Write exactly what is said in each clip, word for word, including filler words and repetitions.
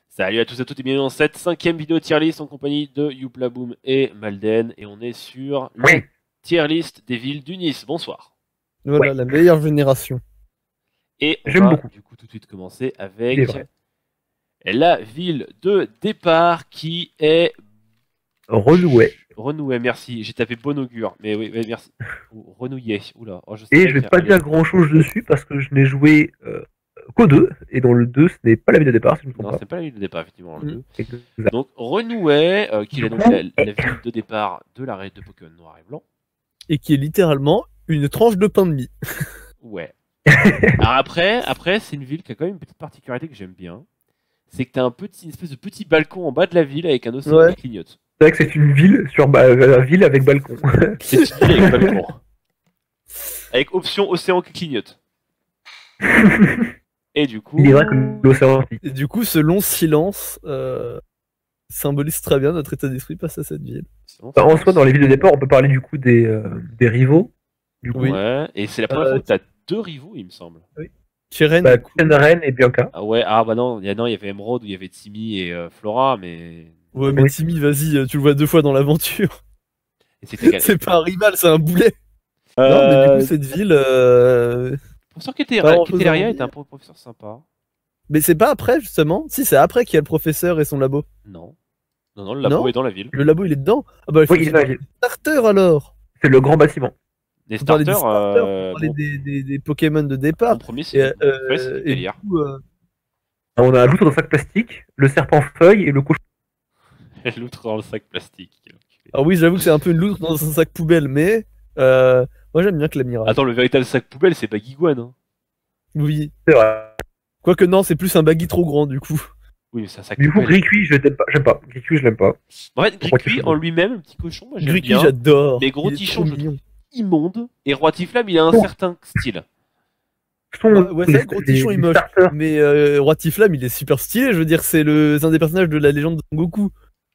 Salut à tous et à toutes et bienvenue dans cette cinquième vidéo tier list en compagnie de Youplaboom et Malden. Et on est sur le Oui. tier list des villes du Nice. Bonsoir. Voilà, Ouais. la meilleure génération. Et on J'aime va beaucoup. du coup tout de suite commencer Il est avec vrai. la ville de départ qui est... Renouet. Renouet, merci. J'ai tapé bon augure, mais oui, oui, merci. Ou Renouillet, oula. Oh, je sais Et pas je vais écrire. pas Allez. dire grand chose dessus parce que je n'ai joué euh, qu'au deux. Et dans le deux, ce n'est pas la ville de départ, si je ne me Non, trompe c'est pas la ville de départ, effectivement. Le Mm. deux. pas. Exact. Donc Renouet, euh, qui est donc la, la ville de départ de la raid de Pokémon Noir et Blanc. Et qui est littéralement une tranche de pain de mie. Ouais. Alors après, après c'est une ville qui a quand même une petite particularité que j'aime bien. C'est que t'as un petit, une espèce de petit balcon en bas de la ville avec un océan Ouais. qui clignote. C'est vrai que c'est une ville sur bah, une ville avec balcon. C'est une ville avec balcon. Avec option océan qui clignote. Et du coup... Il est vrai que l'océan aussi. Et du coup, ce long silence euh, symbolise très bien notre état d'esprit face à cette ville. sinon, Enfin, c'est- en soi, dans les villes de départ, on peut parler du coup des, euh, des rivaux. Du coup, Oui. Ouais, et c'est la première Euh, fois que t'as deux rivaux, il me semble. Keren, bah, du coup. Ren et Bianca. Ah ouais, ah bah non, il y, a- non, il y avait Emerald où il y avait Timmy et euh, Flora, mais... Ouais, mais Oui. Timmy, vas-y, euh, tu le vois deux fois dans l'aventure. Et c'était... C'est pas un rival, c'est un boulet. Euh, Non, mais du coup, cette ville. euh, Le professeur Kété- Pas grand-chose à Kétéria en était un dire. professeur sympa. Mais c'est pas après, justement. Si, c'est après qu'il y a le professeur et son labo. Non. Non, non, le labo Non. est dans la ville. Le labo, il est dedans. Ah bah, il faut Oui, il est dans la ville. starter alors. C'est le grand bâtiment. Les Faut parler des starters, starters, euh, faut parler bon, des, des, des Pokémon de départ. en premier, Et, c'est euh, ouais, c'est et du Kétélia. coup, euh, On a l'outre dans le sac plastique, le serpent feuille et le cochon. L'outre dans le sac plastique. quel enculé. alors oui, j'avoue que c'est un peu une loutre dans un sac poubelle, mais euh, moi j'aime bien que l'amiral. Attends, le véritable sac poubelle, c'est pas Guiguan. Hein. Oui. C'est vrai. Quoique non, c'est plus un baggy trop grand du coup. Oui, mais c'est un sac Du coup, poubelle. Gricui, je l'aime pas. J'aime pas. Gricui, je l'aime pas. En fait, Roi Gricui Tiflam. en lui-même, un petit cochon, moi j'aime Griki, bien. j'adore. Mais Gros Il est Tichon, trop je le mignon. Immonde. Et Roi Tiflam, il a un Oh. certain style. Son- Bah, ouais, c'est vrai que Gros les- Tichon, il les moche. starters. Mais euh, Roi Tiflam, il est super stylé. Je veux dire, c'est le... c'est un des personnages de la légende de Son Goku.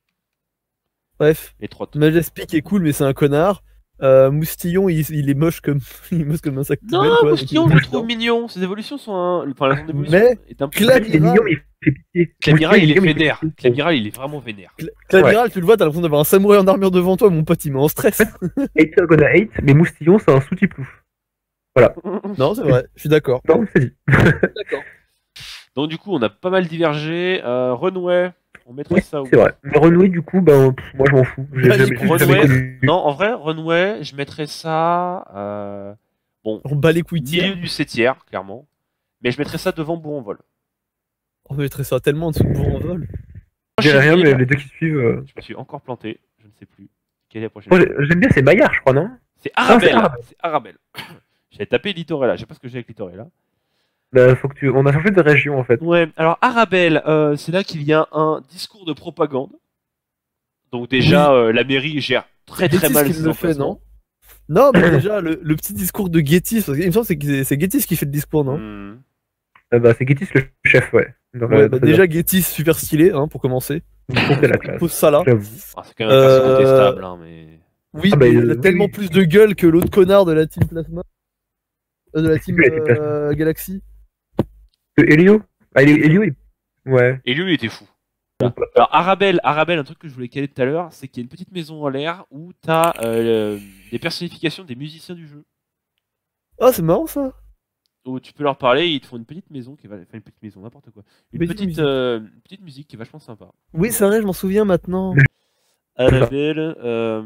Bref, Les trois. Majestic est cool, mais c'est un connard. Euh, Moustillon, il, il est moche comme il est moche comme un sac Non, poubelle. quoi, Moustillon, donc je il le est trouve mignon. mignon. Ses évolutions sont un. Enfin, son évolution Mais est un peu. Claviral- Il est mignon, mais il fait pitié. Claviral, il est mignon, mais vénère. fait pitié. Claviral, il est vraiment vénère. Cla- Claviral, tu le vois, t'as l'impression d'avoir un samouraï en armure devant toi, mon pote, il met en stress. Hater gonna hate, mais Moustillon, c'est un sous-type louf. Non, c'est vrai, je suis d'accord. Non, c'est dit. D'accord. Donc, du coup, on a pas mal divergé. Euh, Renouet, on mettrait Oui, ça où c'est vrai. Mais Renoué, du coup, ben, pff, moi, je m'en fous. J'ai Allez, jamais, j'ai Renoué. jamais connu. Non, en vrai, Renouet, je mettrais ça. Euh... Bon, On bat les couilles de milieu du septième, clairement. Mais je mettrais ça devant Bourg-en-Vol. On mettrait ça tellement en dessous de bourg en vol. J'ai Prochaine rien, mais ville, les deux qui suivent. euh, je me suis encore planté, je ne sais plus. Quelle est la prochaine Moi, ville j'ai- j'aime bien, c'est Maillard, je crois, non? C'est c'est Arabelle. Arabelle. C'est Arabelle. J'avais tapé Littorella, je sais pas ce que j'ai avec Littorella. Bah, faut que tu... On a changé de région, en fait. Ouais, alors Arabelle, euh, c'est là qu'il y a un discours de propagande. Donc déjà, euh, la mairie gère très très Gettys mal qui ses le fait, emplacements. non Non, mais déjà, le, le petit discours de Gettys, parce qu'il me semble que c'est c'est Gettys qui fait le discours, non Hmm. Ah bah, c'est Gettys le chef, ouais. Dans la- Ouais, dans bah cette déjà, Gettys, super stylé, hein, pour commencer. version. C'est la classe. Pose ça là. J'avoue. Ah, c'est quand même un perso Euh, contestable, hein, mais... Oui, Ah bah, mais il a euh, oui, tellement oui. plus de gueule que l'autre connard de la team Plasma. Euh, de la team Lui, la team euh, Galaxy. Euh, Elio? Ah, Elio, Elio, il... Ouais. Et lui, il était fou. Alors Arabelle, Arabelle, un truc que je voulais caler tout à l'heure, c'est qu'il y a une petite maison en l'air où t'as euh, des personnifications des musiciens du jeu. Oh, c'est marrant ça. Où tu peux leur parler, et ils te font une petite maison qui va, enfin une petite maison, n'importe quoi, une Petite petite, musique. euh, une petite musique qui est vachement sympa. Oui, c'est vrai, je m'en souviens maintenant. Arabelle, euh...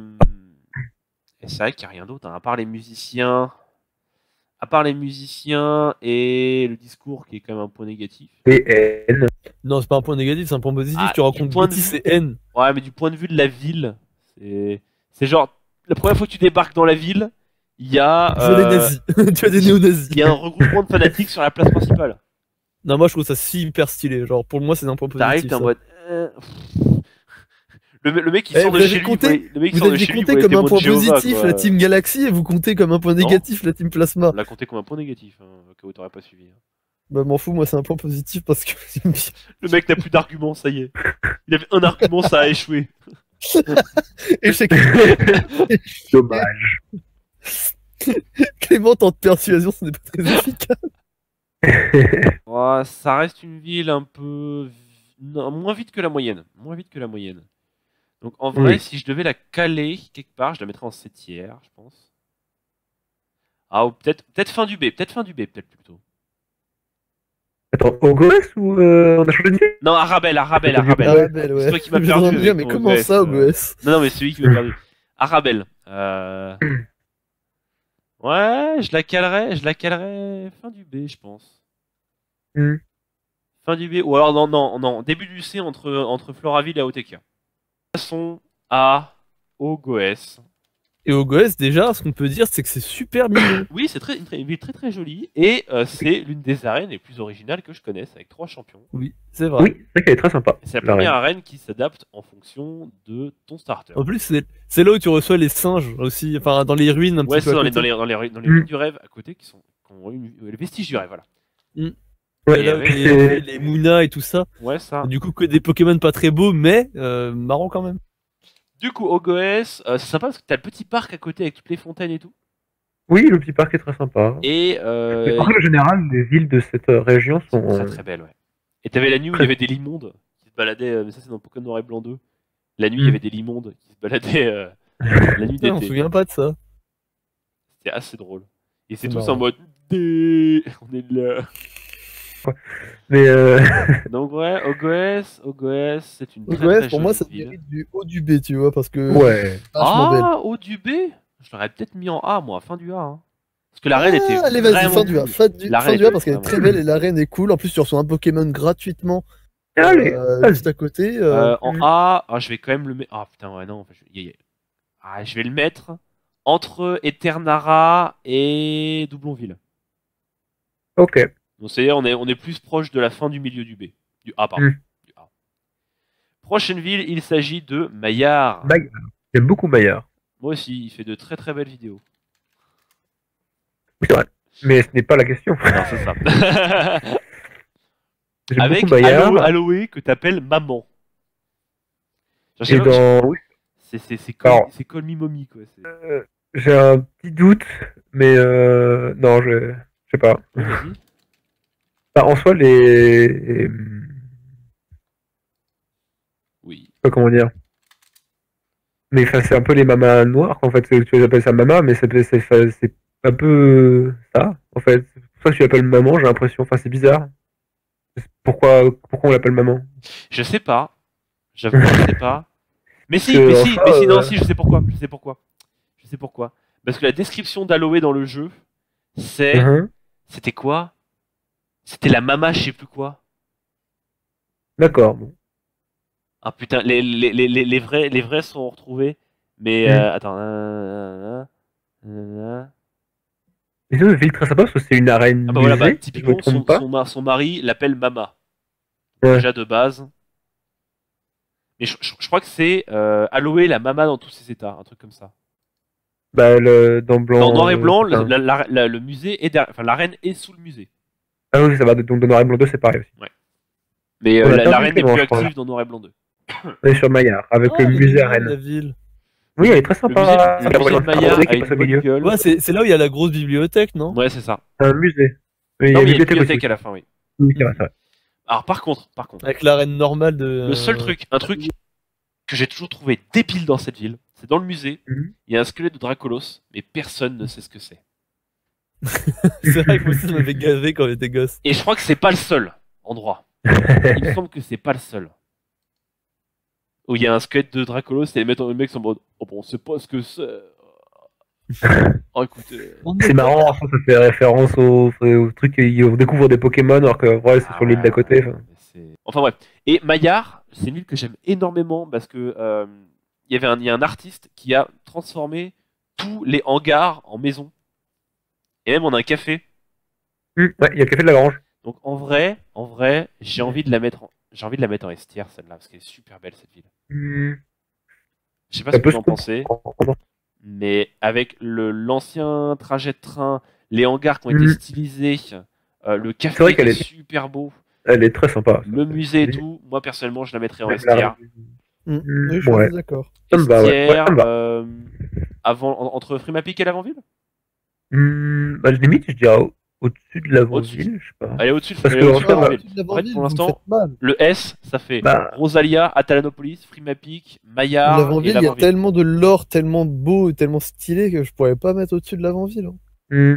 et c'est vrai qu'il n'y a rien d'autre, hein, à part les musiciens, à part les musiciens et le discours qui est quand même un point négatif. P N. Non, c'est pas un point négatif, c'est un point positif. Ah, tu du racontes point de Gettys, vue- c'est N. Ouais, mais du point de vue de la ville, c'est, c'est genre la première fois que tu débarques dans la ville, il y a, Tu vois des euh, nazis. tu as des néo-nazis. il y a un regroupement de fanatiques sur la place principale. Non, moi je trouve ça super stylé. Genre, pour moi, c'est un point T'arrives, positif. t'es en ça. mode. euh, Le, me- le mec il Eh, sort vous de avez chez lui, compté- il voit- le mec il Vous sort de aviez chez lui, il compté voit les comme un témoins de point Jéhovah, positif quoi. la team Galaxy et vous comptez comme un point Non. négatif la team Plasma. On l'a compté comme un point négatif, hein, que t'aurais pas suivi. hein. Bah, m'en fous, moi c'est un point positif parce que j'aime bien. Le mec n'a plus d'argument, ça y est. Il avait un argument, ça a échoué. Échec. Dommage. Clément, en persuasion, ce n'est pas très efficace. Ouais, ça reste une ville un peu non, moins vite que la moyenne. Moins vite que la moyenne. Donc en vrai, Oui. si je devais la caler quelque part, je la mettrais en C tiers, je pense. Ah, ou peut-être peut-être fin du B, peut-être fin du B, peut-être plutôt. Attends, Ogos ou euh, on a changé de vie? Non, Arabelle, Arabelle, T'as perdu- Arabelle. Arabelle, ouais. C'est toi qui m'as Je suis en train perdu de dire, avec mais ton comment O G S, ça, euh. O S? Non, non, mais c'est lui qui m'a perdu. Arabelle. Euh... Ouais, je la calerais, je la calerais fin du B, je pense. Hmm. Fin du B, ou alors non, non, non, début du C entre, entre Floraville et Aoteka. Passons à Ogoès. Et au Goes, déjà, ce qu'on peut dire, c'est que c'est super mignon. Oui, c'est très, une, très- une ville très très jolie, et euh, c'est l'une des arènes les plus originales que je connaisse, avec trois champions. Oui, c'est vrai. Oui, c'est vrai qu'elle est très sympa. Et c'est la la première reine. arène qui s'adapte en fonction de ton starter. En plus, c'est c'est là où tu reçois les singes aussi, enfin dans les ruines un Ouais, petit peu. c'est à dans les, côté. dans les, dans les, ruines- dans les Mm. ruines du rêve à côté qui sont qui ont une, les vestiges du rêve, voilà. Et Ouais, là, avec- les, c'est- les Muna et tout ça. Ouais, ça. Du coup, que des Pokémon pas très beaux, mais euh, marrant quand même. Du coup, Ogoès, euh, c'est sympa parce que t'as le petit parc à côté avec toutes les fontaines et tout. Oui, le petit parc est très sympa. Et Mais euh, en règle générale, les villes de cette euh, région ils sont sont. très très belles, ouais. Et t'avais la nuit où il y avait des limondes qui se baladaient, euh, mais ça c'est dans Pokémon Noir et Blanc deux. La nuit, il y Mm. avait des limondes qui se baladaient euh, la nuit Putain, on se d'été. souvient pas de ça. C'était assez drôle. Et c'est C'est tous marrant. en mode Dé, on est là. Mais euh, Donc ouais, Ogoès, Ogoès, c'est une très, Goes, très pour moi, jolie ça ville. mérite du haut du B, tu vois, parce que. ouais. Vachement belle. Ah, haut du B? Je l'aurais peut-être mis en A, moi, fin du A. Hein. Parce que la reine était Ah, allez, vas-y, vraiment fin du A. cool. Fin du, La fin reine du A était parce qu'elle est vraiment très belle et l'arène est cool. En plus, tu reçois un Pokémon gratuitement Allez, euh, vas-y. juste à côté. euh, Euh, en A, ah, je vais quand même le mettre. Ah putain, ouais, non. Je... y- y- Ah, je vais le mettre entre Eternara et Doublonville. Ok. Donc c'est-à-dire, on est, on est plus proche de la fin du milieu du B. Du A, pardon. Mm. Du A. Prochaine ville, il s'agit de Maillard. Maillard. J'aime beaucoup Maillard. Moi aussi, il fait de très très belles vidéos. Oui, c'est vrai. Mais ce n'est pas la question. Non, c'est ça. J'aime Avec beaucoup Maillard. Alo- Aloé que t'appelles maman. Genre, je sais Et pas, dans. Oui, C'est c'est c'est Call, Alors- c'est Call Me Mommy quoi. c'est- euh, j'ai un petit doute, mais euh, non, je, je sais pas. Ouais, vas-y. Bah, en soi, les. les- Je Oui. sais pas comment dire. Mais enfin, c'est un peu les mamas noires, en fait. c'est- Tu les appelles ça mama, mais c'est c'est- c'est- c'est un peu ça, en fait. C'est pour ça que tu l'appelles maman, j'ai l'impression. Enfin, c'est bizarre. Pourquoi, pourquoi on l'appelle maman? Je sais pas. J'avoue, je sais pas. Mais si, Que, mais si, enfin, mais si, non, euh, si, je sais pourquoi. Je sais pourquoi. Je sais pourquoi. Parce que la description d'Aloé dans le jeu, c'est. Mhm. C'était quoi? C'était la mama, je sais plus quoi. D'accord. Bon. Ah putain, les, les, les, les, les vrais, les vrais sont retrouvés. Mais Mm. euh, attends. euh, euh, euh, Et c'est une ville très sympa parce que c'est une arène Ah bah voilà, bah, musée, si je me typiquement, son, trompe pas. son, ma- son mari l'appelle Mama. Ouais. Déjà de base. Mais je, je- je crois que c'est euh, Aloé la Mama dans tous ses états, un truc comme ça. Bah, le, dans blanc. Dans Noir et Blanc, euh, la- la- la- le musée est derrière, enfin la reine est sous le musée. Ah oui, ça va. Donc, dans Noir et Blanc deux, c'est pareil aussi. Mais On euh, a la, pas la vu reine le n'est plus nom, je crois. active dans Noir et Blanc deux. On est sur Maillard, avec Ah, le elle est musée mignonne, arène. la ville. Oui, elle est très Le musée, sympa. du- le musée de Maillard qui a une passe au bonne milieu. gueule. Ouais, c'est c'est là où il y a la grosse bibliothèque, non? Ouais, c'est ça. C'est un musée. Oui, Non, mais il y a une bibliothèque bibliothèque aussi. à la fin, oui. Oui, c'est vrai, c'est vrai. Alors par contre, par contre, Avec l'arène normale de. le seul truc, un truc que j'ai toujours trouvé débile dans cette ville, c'est dans le musée, Mhm. il y a un squelette de Dracolos, mais personne ne sait ce que c'est. C'est vrai que moi aussi, ça m'avait gavé quand j'étais gosse. Et je crois que c'est pas le seul endroit. Il me semble que c'est pas le seul. Où il y a un squelette de Dracolos et les mecs, les mecs sont en mode oh bon, on sait pas ce que c'est. Oh écoutez. C'est marrant, ça fait référence au, au truc qu'on découvre des Pokémon alors que ouais, c'est Ah sur l'île ouais, d'à côté. ouais, enfin. mais c'est- Enfin bref. Et Maillard, c'est une ville que j'aime énormément parce que euh, il y avait un, il y a un artiste qui a transformé tous les hangars en maisons. Et même on a un café. Hum, ouais, il y a le café de la Grange. Donc en vrai, en vrai, j'ai envie de la mettre en, j'ai envie de la mettre en S tier celle-là parce qu'elle est super belle cette ville. Hum, Je sais pas ça ce que peut vous en se pensez, comprendre. mais avec le l'ancien trajet de train, les hangars qui ont été Mhm. stylisés, euh, le C'est café vrai qui qu'elle est est- super beau, Elle est très sympa. le musée et tout, moi personnellement je la mettrais en S La- tier. Mm. Mm, Oui, je suis ouais. assez d'accord. Ça me va, ouais. Ouais, Estière, ça me va. euh, avant, en- entre Frimapic et l'Avant-Ville. Hum, bah, limite, je dirais au-dessus de l'avant-ville, je sais pas. Elle est au-dessus Parce elle que, est en au-dessus fait, de bah, l'avant-ville. En fait, pour l'instant, mal. le S, ça fait Bah, Rosalia, Atalanopolis, Frimapic, Maillard et L'avant-ville, il y a l'avant-ville. tellement de lore, tellement beau, tellement stylé que je pourrais pas mettre au-dessus de l'avant-ville. hein. hmm.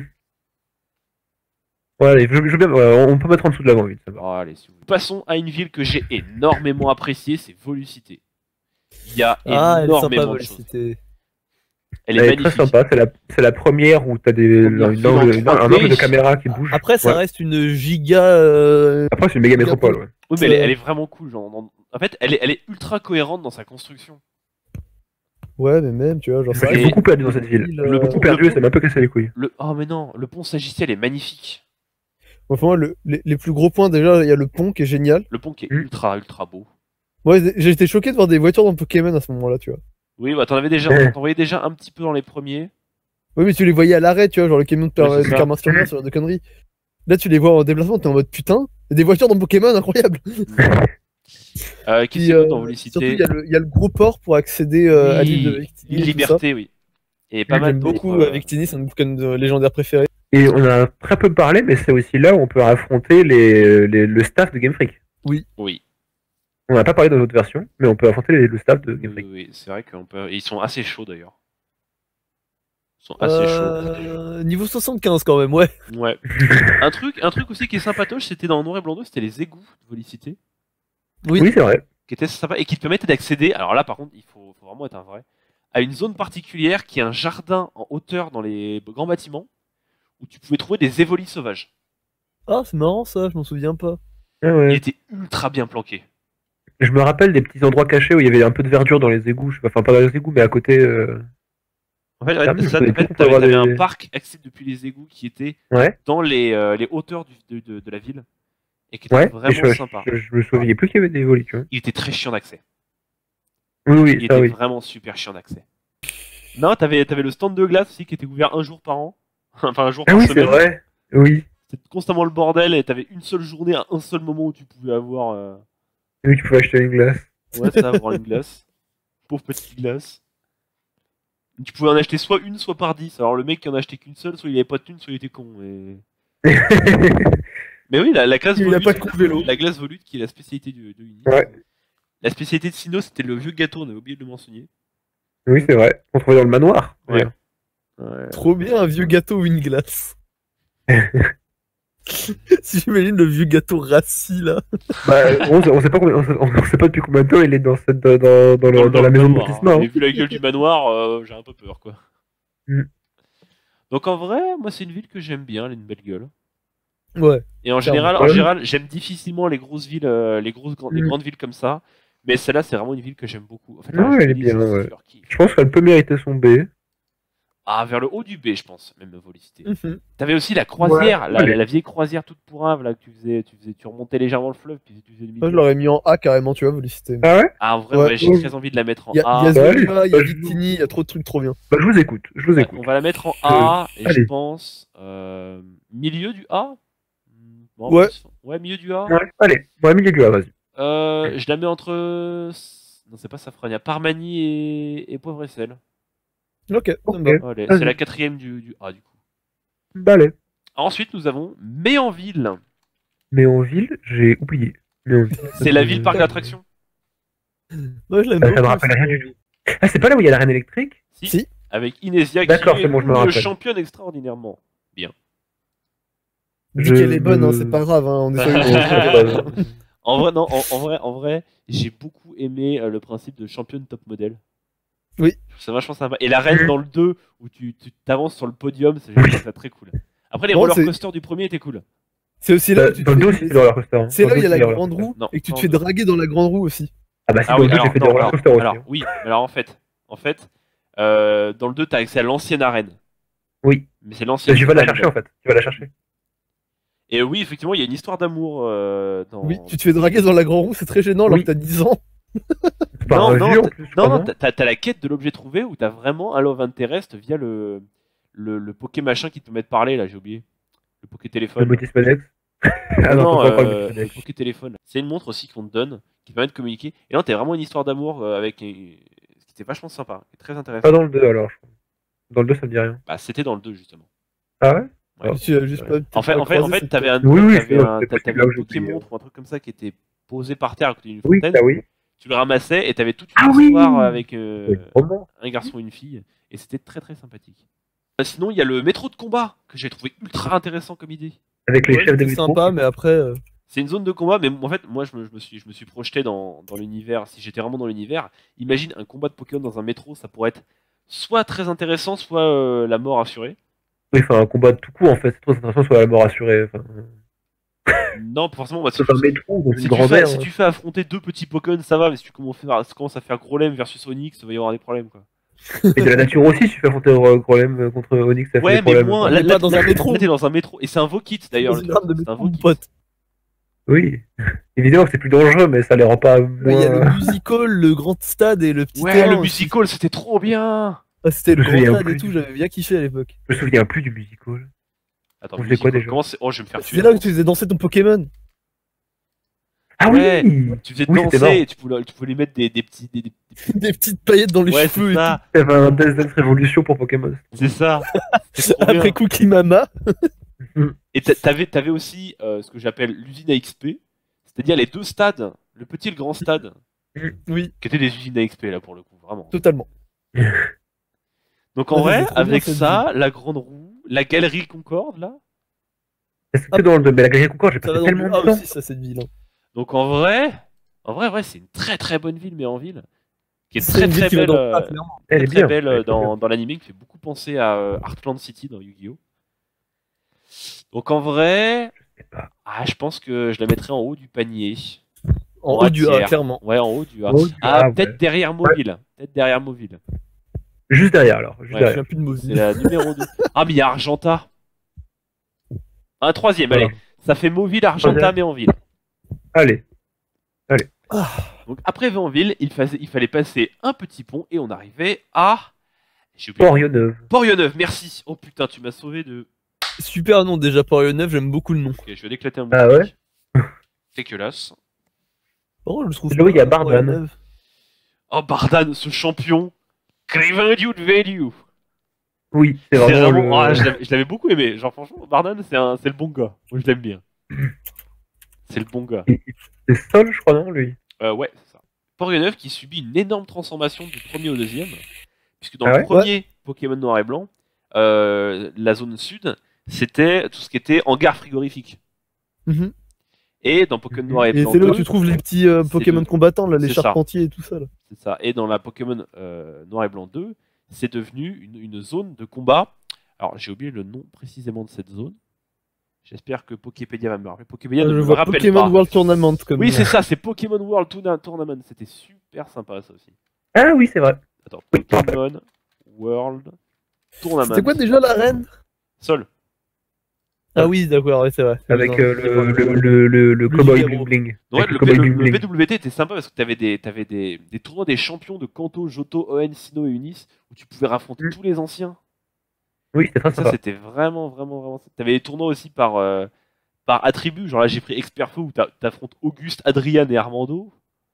Ouais, allez, je, je veux bien, ouais, on peut mettre en dessous de l'avant-ville, ça va. Oh, allez, s'il vous plaît. Passons à une ville que j'ai énormément appréciée, c'est Volucité. Il y a Ah, elle est sympa, énormément de choses. Volucité. Elle Elle est est très magnifique. sympa, c'est la, c'est la première où t'as des, Première une ville angle- en une- trois un D. angle de caméra qui bouge. Après, ça Ouais. reste une giga. euh, Après, c'est une méga métropole, ouais. Oui, mais elle, est- Euh, elle est vraiment cool. Genre, dans- en fait, elle est, elle est ultra cohérente dans sa construction. Ouais, mais même, tu vois, genre ça J'ai Et reste beaucoup perdu dans une cette ville. ville, le euh, Beaucoup pont- perdu le et ça m'a un peu cassé les couilles. Le... Oh, mais non, le pont Sagiciel est magnifique. Enfin, moi, le- les, les plus gros points, déjà, il y a le pont qui est génial. Le pont qui est Hmm. ultra, ultra beau. Moi, j'ai été choqué de voir des voitures dans Pokémon à ce moment-là, tu vois. Oui, bah, t'en avais déjà, Ouais. t'en voyais déjà un petit peu dans les premiers. Oui, mais tu les voyais à l'arrêt, tu vois, genre le camion de, per... Ouais, c'est de ça. Carmin sur mer, ce genre de conneries. Là, tu les vois en déplacement, t'es en mode putain, il y a des voitures dans Pokémon, incroyable. Euh, Qu'est-ce Puis, qu'il y a d'autre dans euh, Volucité surtout, il y, a le- il y a le gros port pour accéder euh, à l'île de Oui, Victini. Île et tout Liberté, oui. Et pas ça. mal J'aime d'autres, beaucoup euh, euh, Victini, c'est un bouquin de légendaire préféré. Et on a très peu parlé, mais c'est aussi là où on peut affronter les, les- le staff de Game Freak. Oui, On n'a pas parlé dans l'autre version, mais on peut affronter les- le staff de Game oui, Freak. oui, c'est vrai qu'on peut. Et ils sont assez chauds d'ailleurs. Ils sont assez chauds. Euh, niveau soixante-quinze quand même, ouais. Ouais. Un truc, un truc aussi qui est sympatoche, c'était dans Noir et Blanc deux, c'était les égouts de Volicité, Oui. Oui, c'est vrai. qui étaient sympas et qui te permettaient d'accéder. Alors là, par contre, il faut, faut vraiment être un vrai. À une zone particulière qui est un jardin en hauteur dans les grands bâtiments où tu pouvais trouver des évolis sauvages. Ah, c'est marrant ça, je m'en souviens pas. Ah Il ouais. était ultra bien planqué. Je me rappelle des petits endroits cachés où il y avait un peu de verdure dans les égouts. Je sais pas, enfin, pas dans les égouts, mais à côté. euh, En fait, Ah, ouais, mais ça, vous en avez fait, tout pour t'avais, avoir t'avais des- un parc accessible depuis les égouts qui était Ouais. dans les, euh, les hauteurs du- de, de- de la ville et qui était Ouais. Et vraiment je, sympa. je, je me souvenais plus qu'il y avait des volis, tu vois. Il était très chiant d'accès. Oui, oui, Il ça était oui. vraiment super chiant d'accès. Non, t'avais, t'avais le stand de glace aussi qui était ouvert un jour par an. Enfin, un jour Ah par oui, c'est semaine. vrai. Oui. C'était constamment le bordel et t'avais une seule journée, un seul moment où tu pouvais avoir. euh, Oui, tu pouvais acheter une glace. Ouais, ça, avoir une glace. Pauvre petite glace. Tu pouvais en acheter soit une, soit par dix. Alors le mec qui en achetait qu'une seule, soit il avait pas de thune, soit il était con. Et... Mais oui, la, la glace Il a volute. pas de con vélo. La glace volute qui est la spécialité de, de Uni. Ouais. La spécialité de Sino, c'était le vieux gâteau, on avait oublié de le mentionner. Oui, c'est vrai. On trouvait dans le manoir. Ouais. d'ailleurs. Ouais. Trop bien, un vieux gâteau ou une glace. Si j'imagine le vieux gâteau rassis là. Bah, on, sait- on sait pas combien- on sait, on sait pas depuis combien de temps il est dans cette dans, dans, dans, le- dans la le maison de manoir, lotissement. hein. hein. Mais vu la gueule du manoir, euh, j'ai un peu peur, quoi. Mm. Donc en vrai, moi c'est une ville que j'aime bien, elle a une belle gueule. Ouais. Et en Clairement. général, en Ouais. général, j'aime difficilement les grosses villes, euh, les grosses, grandes- les Mm. grandes villes comme ça. Mais celle-là, c'est vraiment une ville que j'aime beaucoup. En fait, Non, la elle est Julie, bien, c'est ouais. super kiff. Je pense qu'elle peut mériter son B. Ah, vers le haut du B, je pense, même Volicité. Mhm. T'avais aussi la croisière, Ouais, la, allez. la vieille croisière toute pourrave là que tu faisais, tu faisais, tu remontais légèrement le fleuve puis tu faisais demi. Moi, je l'aurais mis en A carrément, tu vois, Volicité. Ah ouais. Ah, en vrai, Ouais. ouais, j'ai très envie de la mettre en Il y a, A. il y a Bah, Zola, il y a allez. Victini, il y a trop de trucs trop bien. Bah, je vous écoute. Je vous Ouais, écoute. on va la mettre en A et je allez. pense euh, milieu du A. Hmm, bon, Ouais. plus- ouais, milieu du A. Ouais. Allez. Bon, milieu du A, vas-y. Euh, je la mets entre. Non, c'est pas Safrania, Parmanie et, et Poivre et Sel. Ok, ça Ok. me va. Allez, Vas-y. c'est la quatrième du, du A du coup. Bah, allez. Ensuite, nous avons Méanville. Mais en ville, j'ai oublié. Mais en ville. C'est la ville parc d'attractions. Ouais, je l'aime Ah, ça beaucoup. me rappelle rien du tout. Ah, c'est pas là où il y a la reine électrique? Si. Si. Avec Inesia qui D'accord, est c'est bon, je me une rappelle. championne extraordinairement. Dis Je qu'elle est bonne, hein, me- c'est pas grave, hein, on est sur une- En vrai, non, en, en vrai, en vrai, j'ai beaucoup aimé euh, le principe de championne top modèle. Oui. Je trouve ça vachement sympa. Et la reine Mhm. dans le deux, où tu tu t'avances sur le podium, c'est Oui. j'ai trouvé ça très cool. Après, les Bon, roller c'est- coasters du premier étaient cool. C'est aussi là Bah, où tu te Dans le deux fais- aussi, c'est le roller coaster. hein. C'est Dans là le où il y a deux la aussi, grande roller roue Non, et que tu pas te fais encore. draguer dans la grande roue aussi. coaster. Ah, bah, si, Ah dans oui, le deux, alors, j'ai fait non, des roller alors, coaster aussi. alors, hein. oui, mais alors en fait, en fait, euh, dans le deux, t'as accès à l'ancienne arène. Oui. Mais c'est l'ancienne. Je vais la arène. chercher en fait. Tu vas la chercher. Et oui, effectivement, il y a une histoire d'amour euh, dans. Oui, tu te fais draguer dans la grande roue, c'est très gênant alors Oui. que t'as dix ans. C'est pas Non, un non, vieux en t'as- plus. je Non, crois, non, t'as- t'as t'as la quête de l'objet trouvé où t'as vraiment un love interest via le, le, le Poké machin qui te permet de parler, là, j'ai oublié. Le Poké Le téléphone. Motis Manex. Ah non, non, c'est pas encore le euh, Motis le Manex. Poké téléphone. C'est une montre aussi qu'on te donne qui permet de communiquer. Et là, t'as vraiment une histoire d'amour euh, avec. euh, ce qui était vachement sympa et très intéressant. Pas dans le deux alors, je crois. Dans le deux, ça me dit rien. Bah, c'était dans le deux, justement. Ah ouais? Ouais. Je suis, euh, juste pas- En fait, pas en fait, en croisé fait, cette- t'avais un, Oui, oui, t'avais c'est- un, c'est t'a- possible, t'avais là un où j'ai oublié. Pokémon ou un truc comme ça qui était posé par terre à côté d'une Oui, fontaine. ça oui. Tu le ramassais et t'avais toute une Ah oui histoire avec euh, C'est vraiment. un garçon et une fille, et c'était très très sympathique. Euh, Sinon, il y a le métro de combat que j'ai trouvé ultra intéressant comme idée. Avec les Ouais, chefs de c'était métro. sympa, mais après. euh, C'est une zone de combat, mais en fait, moi, je me, je me suis, je me suis projeté dans, dans l'univers. Si j'étais vraiment dans l'univers, imagine un combat de Pokémon dans un métro, ça pourrait être soit très intéressant, soit euh, la mort assurée. Oui, enfin, un combat de tout coup, en fait. C'est trop intéressant, soit la mort assurée. Enfin, Non, pas forcément. Bah, si, c'est un métro, dans si une tu grande fais, aire. si tu fais affronter deux petits Pokémon, ça va, mais si tu commences à faire, commences à faire Grolem versus Onyx, il va y avoir des problèmes, quoi. Et de la nature aussi, tu fais affronter euh, Grolem contre Onyx, ça fait Ouais, des mais problèmes. moins. On Là, est là, pas dans un là, métro. là, t'es dans un métro, et c'est un Vokit d'ailleurs. dans le une truc. rame de C'est un métro, mon Vokit. pote. Oui. Évidemment que c'est plus dangereux, mais ça les rend pas Il y a moins. le musical, le grand stade et le petit Ouais, terrain le aussi. musical, c'était trop bien. Ah, c'était le Je me grand souviens stade et plus tout, du- j'avais bien kiffé à l'époque. Je me souviens plus du musical. Attends, On faisait quoi musical, déjà comment c'est- Oh, je vais me faire tuer. C'est là où tu faisais danser ton Pokémon. Ah Ouais. oui. Tu faisais Oui, c'était danser marrant. et tu pouvais, tu pouvais lui mettre des, des petits. Des, des- Des petites paillettes dans les Ouais, cheveux c'est et ça. Il y avait un Dance Dance Revolution pour Pokémon. C'est ça. C'est tout. trop bien. Après Cookie Mama. Et t'a- t'avais, t'avais aussi euh, ce que j'appelle l'usine à X P, c'est-à-dire les deux stades, le petit et le grand stade, Oui, qui étaient des usines à X P là pour le coup, vraiment. totalement. Donc en Ah, vrai, c'était trop bien, avec cette ça, la grande roue, la galerie Concorde là. C'est que dans le mais la Galerie Concorde, j'ai Ça va passé dans le tellement A de temps. aussi, ça, cette ville. hein. Donc en vrai, en vrai, ouais, c'est une très très bonne ville, mais en ville, qui est C'est très une ville très qui va belle, dans le euh, A, clairement. Elle très, est très bien. belle Elle euh, est très bien. dans, dans l'anime, qui fait beaucoup penser à euh, Heartland City dans Yu-Gi-Oh. Donc en vrai, Je sais pas. ah, je pense que je la mettrais en haut du panier. En En haut du A, tiers. clairement. Ouais, en haut du A. Oh, du- Ah, ah, peut-être ouais. derrière Mobile. Peut-être derrière Mobile. Juste derrière alors. Juste Ouais, Je derrière. viens plus de mots. C'est la numéro deux. Ah, mais il y a Argenta. Un troisième, Voilà. allez. Ça fait Mauville, Argenta, Troisième. mais en ville. Allez. Donc après Vanville, il, fallait- il fallait passer un petit pont et on arrivait à. J'ai oublié. Port-Neuve. Port-Neuve, merci. Oh putain, tu m'as sauvé de. Super nom déjà, Port-Neuf, j'aime beaucoup le nom. Ok, je vais déclater un Ah boutique. Dégueulasse. Oh, je trouve C'est là où il y a pas, Bardan. Port-Neuf. Oh, Bardan, ce champion. Craven Dude Value. Oui, c'est C'est vraiment. vraiment. le- Ah, je l'avais- je l'avais beaucoup aimé. Genre, franchement, Bardan, c'est un... c'est le bon gars. Moi, je l'aime bien. C'est le bon gars. C'est Sol, je crois, non, lui. Euh, ouais, c'est ça. Port-Neuf qui subit une énorme transformation du premier au deuxième. Puisque dans Ah le ouais premier Pokémon Noir et Blanc, euh, la zone sud, c'était tout ce qui était hangar frigorifique. Mhm. Et dans Pokémon Noir et Et Blanc c'est là où deux, tu trouves les petits euh, c'est Pokémon le- combattants, là, les c'est ça. charpentiers et tout ça. Là. c'est ça. Et dans la Pokémon euh, Noir et Blanc deux, c'est devenu une, une zone de combat. Alors, j'ai oublié le nom précisément de cette zone. J'espère que Poképédia va me rappeler. Poképédia ne je me le vois rappelle Pokémon pas. World Tournament comme Oui, ça. c'est ça, c'est Pokémon World Tourna- Tournament. C'était super sympa, ça aussi. Ah oui, c'est vrai. Attends, Pokémon World Tournament. C'était quoi déjà la reine Sol. Ah oui, d'accord, ouais, c'est vrai. Avec Non, euh, c'est le, pas- le, le, le, le cowboy giga bling gros. bling. Ouais, Avec le, le cowboy le- bling le bling. P W T était sympa parce que t'avais des, t'avais des, des tournois des champions de Kanto, Johto, Oen, Sinnoh et Unis où tu pouvais affronter Mm. tous les anciens. Oui, c'était très Ça, sympa. c'était vraiment, vraiment, vraiment. T'avais des tournois aussi par, euh, par attribut. Genre là, j'ai pris Expert Feu où t'a- t'affrontes Auguste, Adrian et Armando.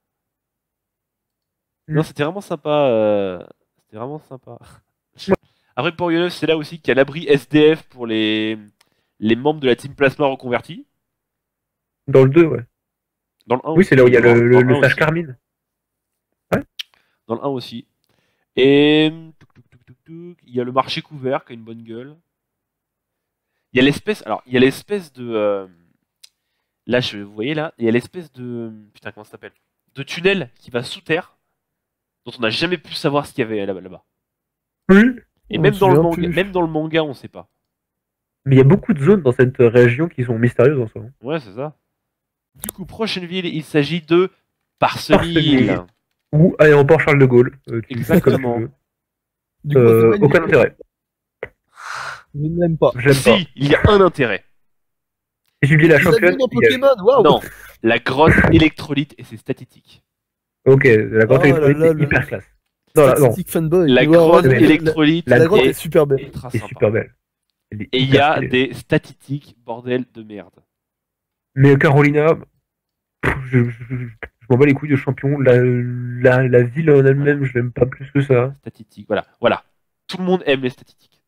Mm. Non, c'était vraiment sympa. euh, C'était vraiment sympa. Après, pour Port-Neuf, c'est là aussi qu'il y a l'abri S D F pour les, les membres de la Team Plasma reconvertis. Dans le deux, ouais. Dans le un Oui, c'est là où il y a aussi, le, le, dans le un stage aussi. Carmine. Dans le un aussi. Et touc, touc, touc, touc, touc, il y a le marché couvert qui a une bonne gueule. Il y a l'espèce. Alors, il y a l'espèce de. euh, Là, je, vous voyez là, il y a l'espèce de. Putain, comment ça s'appelle? De tunnel qui va sous terre, dont on n'a jamais pu savoir ce qu'il y avait là-bas. là-bas. Oui. Et On même se dans, le souvient manga, plus. même dans le manga, on sait pas. Mais il y a beaucoup de zones dans cette région qui sont mystérieuses en soi. Ouais, c'est ça. Du coup, prochaine ville, il s'agit de Parceville. Parceville. Ou aéroport Charles de Gaulle. Euh, tu fais comme tu Exactement. veux. Du coup, Euh, c'est pas une aucun ville. intérêt. Je ne l'aime pas. J'aime pas. Si, il y a un intérêt. J'ai oublié la Vous êtes championne. dans il y a- Pokémon, waouh. Non, la grotte électrolyte et ses statistiques. Ok, la grotte Oh là électronique là, est le- hyper classe. Non, là, non, Statistique fanboy. La Waouh, grotte la- la- électrolyte la La grotte est est super belle. ultra c'est sympa. super belle. Elle est Et il y hyper a stylée. des statistiques, bordel de merde. Mais Carolina, pff, je, je, je- je m'en bats les couilles de champion. La, la, la ville en elle-même, je l'aime pas plus que ça. Statistiques, voilà, voilà. Tout le monde aime les statistiques.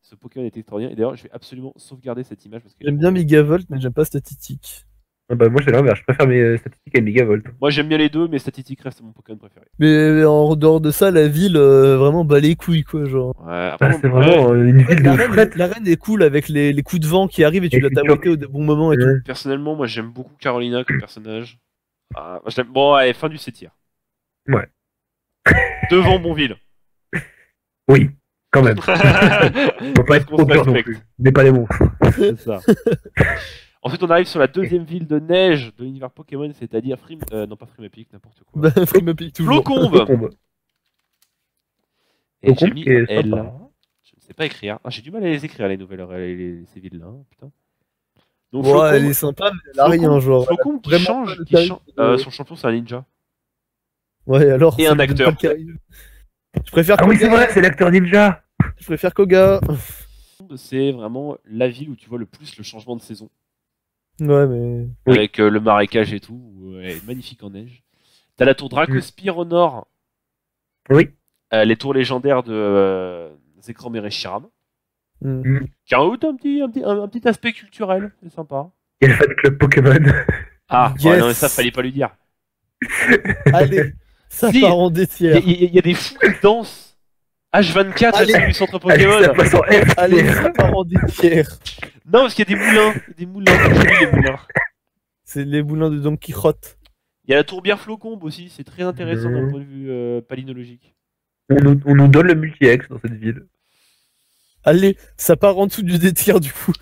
Ce Pokémon est extraordinaire. Et d'ailleurs, je vais absolument sauvegarder cette image parce que J'aime bien Megavolt, mais j'aime pas Statistique. Ah bah, moi, c'est l'inverse. Je préfère mes statistiques à Megavolt. moi j'aime bien les deux, mais Statistique reste mon Pokémon préféré. Mais en dehors de ça, la ville, euh, vraiment bat les couilles, quoi. Genre. Ouais, après, Ah, c'est ouais, vraiment euh, une ville de L'arène fret. l'arène est cool avec les, les coups de vent qui arrivent et tu Et dois les t'arrêter au bon moment et tout. Ouais. personnellement, moi j'aime beaucoup Carolina comme personnage. Ah, moi, je l'aime- bon, allez, fin du C tier. Ouais. Devant Bonville. Oui, quand même. Faut pas Parce être qu'on trop se dur non respecte. plus. Mais pas les monstres. C'est ça. Ensuite, on arrive sur la deuxième ville de neige de l'univers Pokémon, c'est-à-dire Frim... euh, non, pas Frimapic, n'importe quoi. Bah, Frimapic toujours. Flocombe. Combe. Et j'ai Flocombe mis qui est L. sympa. Je ne sais pas écrire. Ah, j'ai du mal à les écrire, les nouvelles, les, les- ces villes-là. hein, Putain. Donc, Ouais, elle Flocombe, est sympa, mais elle a rien, genre. Flocombe qui vraiment change. pas le qui charisme change- de- euh, son champion, c'est un ninja. Ouais, alors. Et ça un me donne acteur. pas le charisme. Je préfère Ah oui, Koga. c'est vrai, c'est l'acteur ninja. Je préfère Koga. C'est vraiment la ville où tu vois le plus le changement de saison. Ouais, mais. Oui. Avec euh, le marécage et tout. Où, euh, elle est magnifique en neige. T'as la tour Dracospire au nord. Oui. Euh, les tours légendaires de euh, Zekrom et Reshiram. Hmm. Qui a un, un, petit, un, petit, un, un petit aspect culturel. C'est sympa. Il y a le fan club Pokémon. Ah, Yes. ouais, non, mais ça, fallait pas lui dire. Allez, ça Si. part en Il y, détière. a- il y a- il y a des fous qui dansent. H vingt-quatre à Allez. celui du centre Allez, Pokémon. ça passe en F. Allez, ça part en détière. Non, parce qu'il y a des moulins. Il y a des moulins. J'ai vu les moulins. C'est les moulins de Don Quichotte. Il y a la tourbière Flocombe aussi. C'est très intéressant d'un Mhm. point de vue euh, palynologique. On nous, on nous donne le multi-X dans cette ville. Allez, ça part en dessous du détière du coup.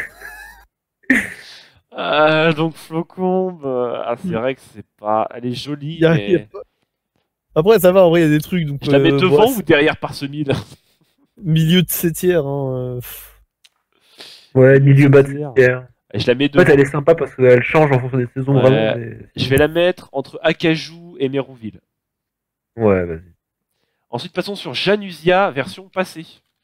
Euh, donc Flocombe, euh, ah, c'est vrai que c'est pas. Elle est jolie, Y a- mais. y a pas- Après, ça va, en vrai, il y a des trucs. Donc, Je la mets euh, devant bon, ou derrière Parsemille milieu de septière. Hein, euh, pff. Ouais, milieu bas de Hier. terre. Je la mets En fait, devant. elle est sympa parce qu'elle change en fonction des saisons, Ouais. vraiment. mais- Je vais la mettre entre Acajou et Mérouville. Ouais, vas-y. Ensuite, passons sur Janusia, version passée.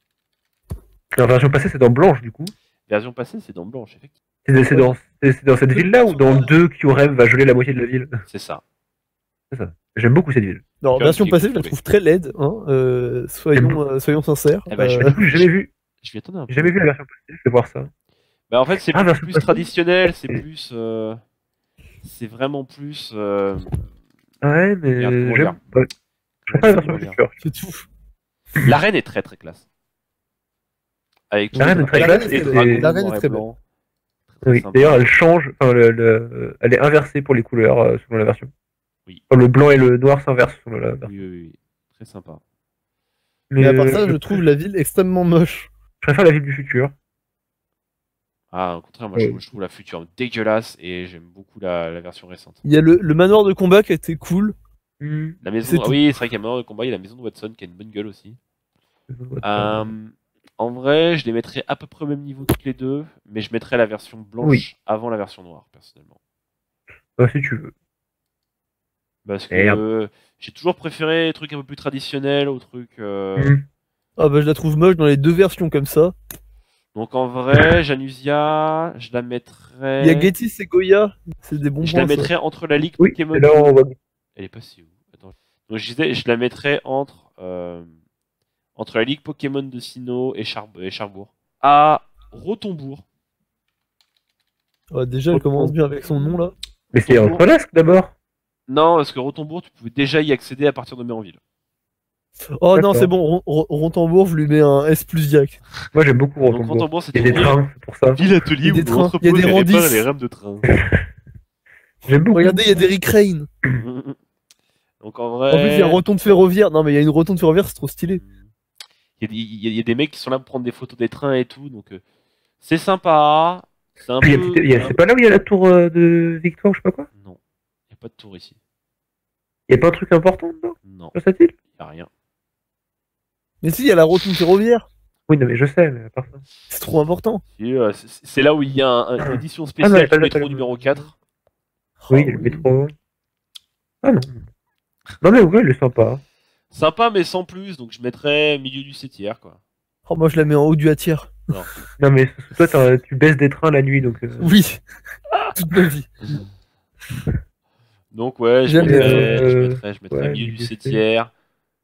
La version passée, c'est dans Blanche, du coup. Version passée, c'est dans Blanche, effectivement. C'est c'est dans, c'est- c'est dans cette ville-là ou dans deux qui rêve va geler la moitié de la ville. C'est ça. J'aime beaucoup cette ville. Non, Tu vois, version j'ai passée, je la trouvé. trouve très laide. Hein, euh, soyons, euh, soyons sincères. Eh ben, je Euh, Mais du coup, j'ai jamais vu. Je m'y attendais un peu. J'ai jamais vu la version passée, je vais voir ça. Bah, en fait, c'est Ah, version plus passée. traditionnel, c'est plus. euh, C'est vraiment plus. euh, Ouais, mais Regarde, comment j'aime. Ouais. Je préfère la version Regarde. future. c'est tout. L'arène est très très classe. Avec tous L'arène les est très dragons classe, et et dragons l'arène est noir et très blanc. Très, très Oui. sympa. D'ailleurs, elle change. Enfin, le, le- elle est inversée pour les couleurs euh, selon la version. Oui. Enfin, le blanc et le noir s'inversent selon la version. Oui, oui, oui. Très sympa. Mais à part ça, euh, je trouve la ville extrêmement moche. je préfère la ville du futur. Ah, au contraire, moi Ouais. je, trouve, je trouve la future dégueulasse et j'aime beaucoup la, la version récente. Il y a le, le manoir de combat qui a été cool. La maison, C'est ah tout. oui, c'est vrai qu'il y a maintenant le combat, il y a la maison de Watson qui a une bonne gueule aussi. Ouais. Euh, en vrai, je les mettrais à peu près au même niveau toutes les deux, mais je mettrais la version blanche Oui. avant la version noire, personnellement. Bah, si tu veux. Parce que Merde. euh, j'ai toujours préféré les trucs un peu plus traditionnels aux trucs. euh, Mhm. Ah bah je la trouve moche dans les deux versions comme ça. Donc en vrai, Janusia, je la mettrais. Il y a Getty et Goya, c'est des bons Je la points. ça. mettrais entre la ligue Oui, Pokémon. et là, on va. Elle est passée où? Attends. Donc je disais, je la mettrais entre euh, entre la ligue Pokémon de Sinnoh et, Char et Charbourg. À Rotombourg. Ah, déjà, elle commence bien avec son nom là. Mais c'est Rotombourg. entre l'Asque d'abord. Non, parce que Rotombourg, tu pouvais déjà y accéder à partir de Méranville. Oh non, D'accord. c'est bon, Ron- Ron- Rontembourg, je lui mets un S plus Diac. Moi, j'aime beaucoup Donc Rotombourg. Rotombourg, Il c'était y a des une trains, c'est pour ça. ville atelier Il y a où des on trains, il y a entreposait des les randis. répare et les rames de train. J'aime beaucoup. Regardez, il y a des Rick Rain. Donc en vrai. En plus, il y a une rotonde ferroviaire. Non, mais il y a une rotonde ferroviaire, c'est trop stylé. Il y, a des- il y a- il y a des mecs qui sont là pour prendre des photos des trains et tout, donc euh, c'est sympa. C'est un Puis, il y a peu. peut-être- il y a- c'est pas là où il y a la tour euh, de Victoire, je sais pas quoi. Non, il n'y a pas de tour ici. Il y a pas un truc important dedans Non, sur cette île? il n'y a rien. Mais si, il y a la rotonde ferroviaire. Oui, non, mais je sais, mais à part ça. C'est trop important. Et, euh, c'est c'est là où il y a un- un- une édition Ah non, spéciale pas du là, métro pas là. numéro quatre. Oui, Oh, le métro. Ah non. Non, mais ouais, il est sympa. Sympa, mais sans plus, donc je mettrais milieu du sept tiers, quoi. Oh, moi, je la mets en haut du Hatière. Non, mais parce que toi, t'as- tu baisses des trains la nuit, donc. euh, Oui. Toute ma vie. Donc ouais, je J'aime mettrais, bien. je Euh, mettrais, je mettrais ouais, milieu du milieu sept C. tiers.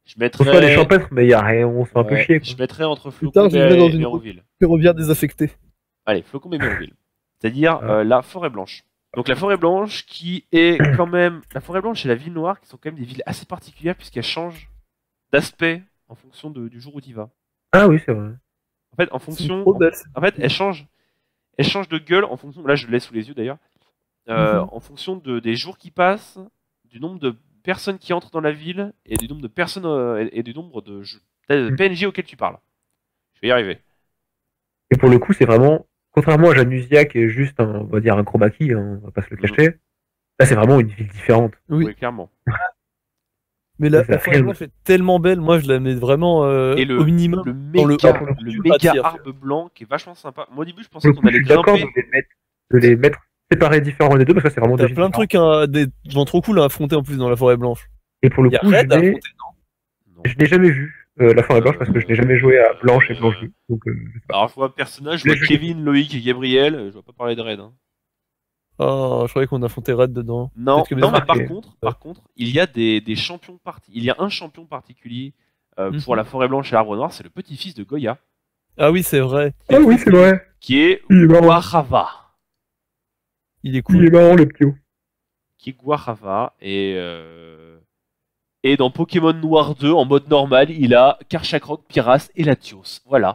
Je Faut faire des mettrais. champêtres, mais y a rien, on se fait un peu Ouais, chier. je Quoi. mettrais entre Putain, Flocon je le mets dans et une Méronville. ferroviaire désaffectée. Allez, Flocon et Méronville. C'est-à-dire Ah. euh, la forêt blanche. Donc la forêt blanche qui est quand même. La forêt blanche et la ville noire qui sont quand même des villes assez particulières puisqu'elles changent d'aspect en fonction de- du jour où tu y vas. Ah oui, c'est vrai. En fait, en C'est fonction. trop belle. En fait, elles changent, elles changent de gueule en fonction. Là, je l'ai sous les yeux d'ailleurs. Euh, Mhm. En fonction de, des jours qui passent, du nombre de personnes qui entrent dans la ville et du nombre de personnes euh, et, et du nombre de, jeux- de Mm. P N J auxquels tu parles. Je vais y arriver. Et pour le coup, c'est vraiment, contrairement à Janusia qui est juste, un, on va dire, un chroma key, hein, on va pas se le Mhm. cacher, là c'est vraiment une ville différente. Oui. Oui, clairement. Mais la, Ça la a forêt rien. blanche est tellement belle, moi je la mets vraiment euh, Et le, au minimum. le dans le- méga, dans le le milieu méga attire. arbre blanc qui est vachement sympa. Moi au début je Pour pensais le qu'on coup, je allait suis d'accord de grimper. les mettre, de les mettre séparés différents les deux, parce que c'est vraiment deux T'as villes plein de différentes. trucs, hein, des gens trop cool à affronter en plus dans la forêt blanche. Et pour le Il y a coup, je Red à n'ai, affronter. Non. je n'ai jamais vu euh, la forêt blanche parce que je n'ai jamais joué à Blanche et Blanche deux. Donc, euh, je sais pas. Alors je vois personnage, je Les vois jeux- Kevin, Loïc et Gabriel. Je vois pas parler de Red. Hein. Oh, je croyais qu'on affrontait Red dedans. Non, Peut-être que non, mes- mais par Ok. contre, par contre, il y a des, des champions parti. Il y a un champion particulier euh, pour Mhm. la forêt blanche et l'arbre noir, c'est le petit-fils de Goya, Ah oui, c'est vrai. Ah oui, c'est vrai. qui est Il est marrant. Guarava. Il est Il cool. est marrant, le petit. Qui est Guarava et euh, et dans Pokémon Noir deux en mode normal, il a Karchakrok, Piras et Latios. Voilà.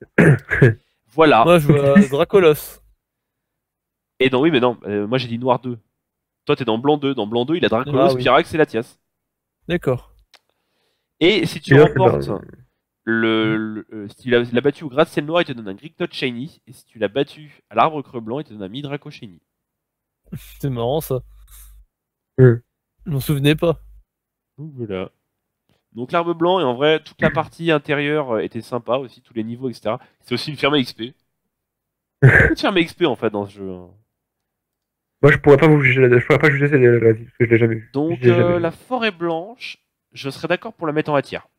Voilà. Moi, je vois Dracolos. Et dans oui, mais non, euh, moi j'ai dit Noir deux. Toi t'es dans Blanc deux. Dans Blanc deux, il a Dracolos, Ah oui. Pyrax et Latias. D'accord. Et si tu Et là, c'est remportes marrant. le, le- euh, si tu l'as l'as battu au gratte-ciel noir, il te donne un Grigtot Shiny. Et si tu l'as battu à l'arbre creux blanc, il te donne un Midraco Shiny. C'est marrant ça. Hum. Je m'en souvenais pas. Donc voilà. Donc l'arbre blanc, et en vrai, toute la partie intérieure euh, était sympa aussi, tous les niveaux, et cetera. C'est aussi une ferme X P. Beaucoup de ferme X P en fait dans ce jeu. hein. Moi, je pourrais pas vous juger, la- je pourrais pas juger celle de la vie, parce que je l'ai jamais vu. Donc Je l'ai jamais euh, vu. la forêt blanche, je serais d'accord pour la mettre en A tiers.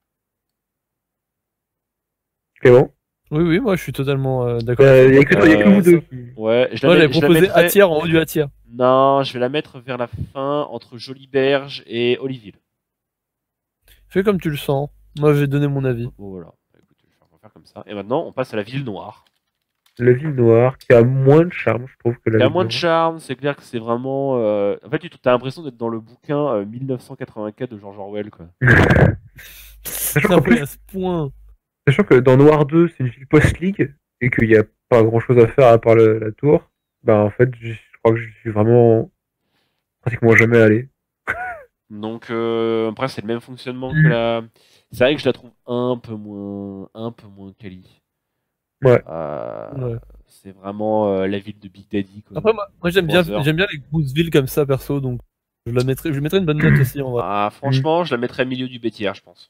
Clément. Oui, oui, moi je suis totalement euh, d'accord. Euh, Il y a que toi, il y a que Euh, vous deux qui. Ouais, je la, Moi mets- j'avais je la proposé mettrais- A tiers en haut du A tiers. Non, je vais la mettre vers la fin entre Joliberge et Oliville. Fais comme tu le sens. Moi je vais donner mon avis. Bon, voilà. Bah, écoute, je vais faire- on va faire comme ça. Et maintenant, on passe à la ville noire. La ville noire, qui a moins de charme, je trouve, que la Il y a ville moins de blanche. charme, c'est clair que c'est vraiment. euh, En fait, tu as l'impression d'être dans le bouquin euh, mille neuf cent quatre-vingt-quatre de George Orwell, quoi. Sachant C'est qu'en un peu plus, à ce point. sachant que dans Noir deux, c'est une ville post-league, et qu'il n'y a pas grand chose à faire à part le- la tour, bah en fait, je je crois que je suis vraiment pratiquement jamais allé. Donc, euh, après, c'est le même fonctionnement que Mm. la. C'est vrai que je la trouve un peu moins, un peu moins quali. Ouais. Euh, Ouais. C'est vraiment euh, la ville de Big Daddy, quoi. Après moi, moi, j'aime bien, Brother. j'aime bien les grosses villes comme ça perso, donc je la mettrai, je lui mettrai une bonne note aussi en vrai. Ah, franchement, je la mettrais au milieu du bêtisier, je pense.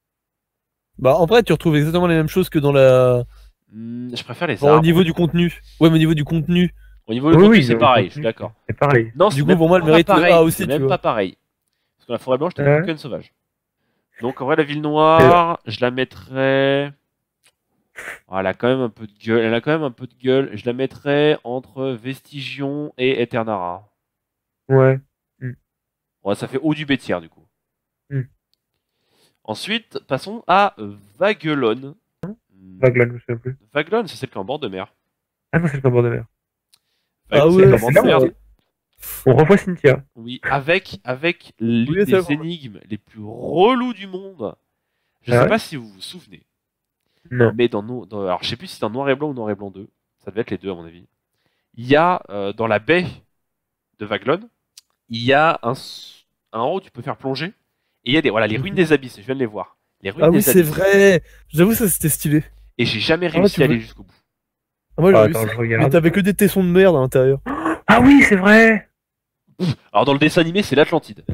Bah en vrai tu retrouves exactement les mêmes choses que dans la. Hmm, je préfère les Bon, au arbres. niveau du contenu. Ouais, mais au niveau du contenu. Au niveau du Oui, contenu, oui, c'est le pareil, contenu, je suis d'accord. C'est pareil. Non, Du c'est coup, même pour moi, elle pas mérite le pareil, A aussi, c'est tu même vois. pas pareil. Parce que la forêt blanche, t'as Ouais. des Pokémon sauvages. Donc, en vrai, la ville noire, je la mettrais. Oh, elle a quand même un peu de gueule. Elle a quand même un peu de gueule. Je la mettrais entre Vestigion et Eternara. Ouais. Ouais, ça fait haut du bêtisier, du coup. Hmm. Ensuite, passons à Vaguelone. Vaglan, je me souviens plus. Vaguelone, c'est celle qui est en bord de mer. Ah non, c'est le bord de mer. Ah Vaguelone, ouais, c'est en c'est bord de là, mer. ouais. On revoit Cynthia. Oui, avec, avec l'une Oui, c'est des vrai. énigmes les plus relous du monde. Je Ah sais ouais pas si vous vous souvenez, Non. mais dans, nos, dans- alors je sais plus si c'est en noir et blanc ou noir et blanc deux, ça devait être les deux à mon avis. Il y a euh, dans la baie de Vaglone, il y a un, s- un endroit où tu peux faire plonger, et il y a des, voilà, les ruines des abysses, je viens de les voir. Les ruines Ah des oui, c'est abysses. vrai. J'avoue ça c'était stylé. Et j'ai jamais Ah ouais, réussi tu à aller veux- jusqu'au bout. Ah, moi Ah, j'ai attends, réussi. je Mais regarde. t'avais que des tessons de merde à l'intérieur. Ah oui, c'est vrai. Alors dans le dessin animé, c'est l'Atlantide.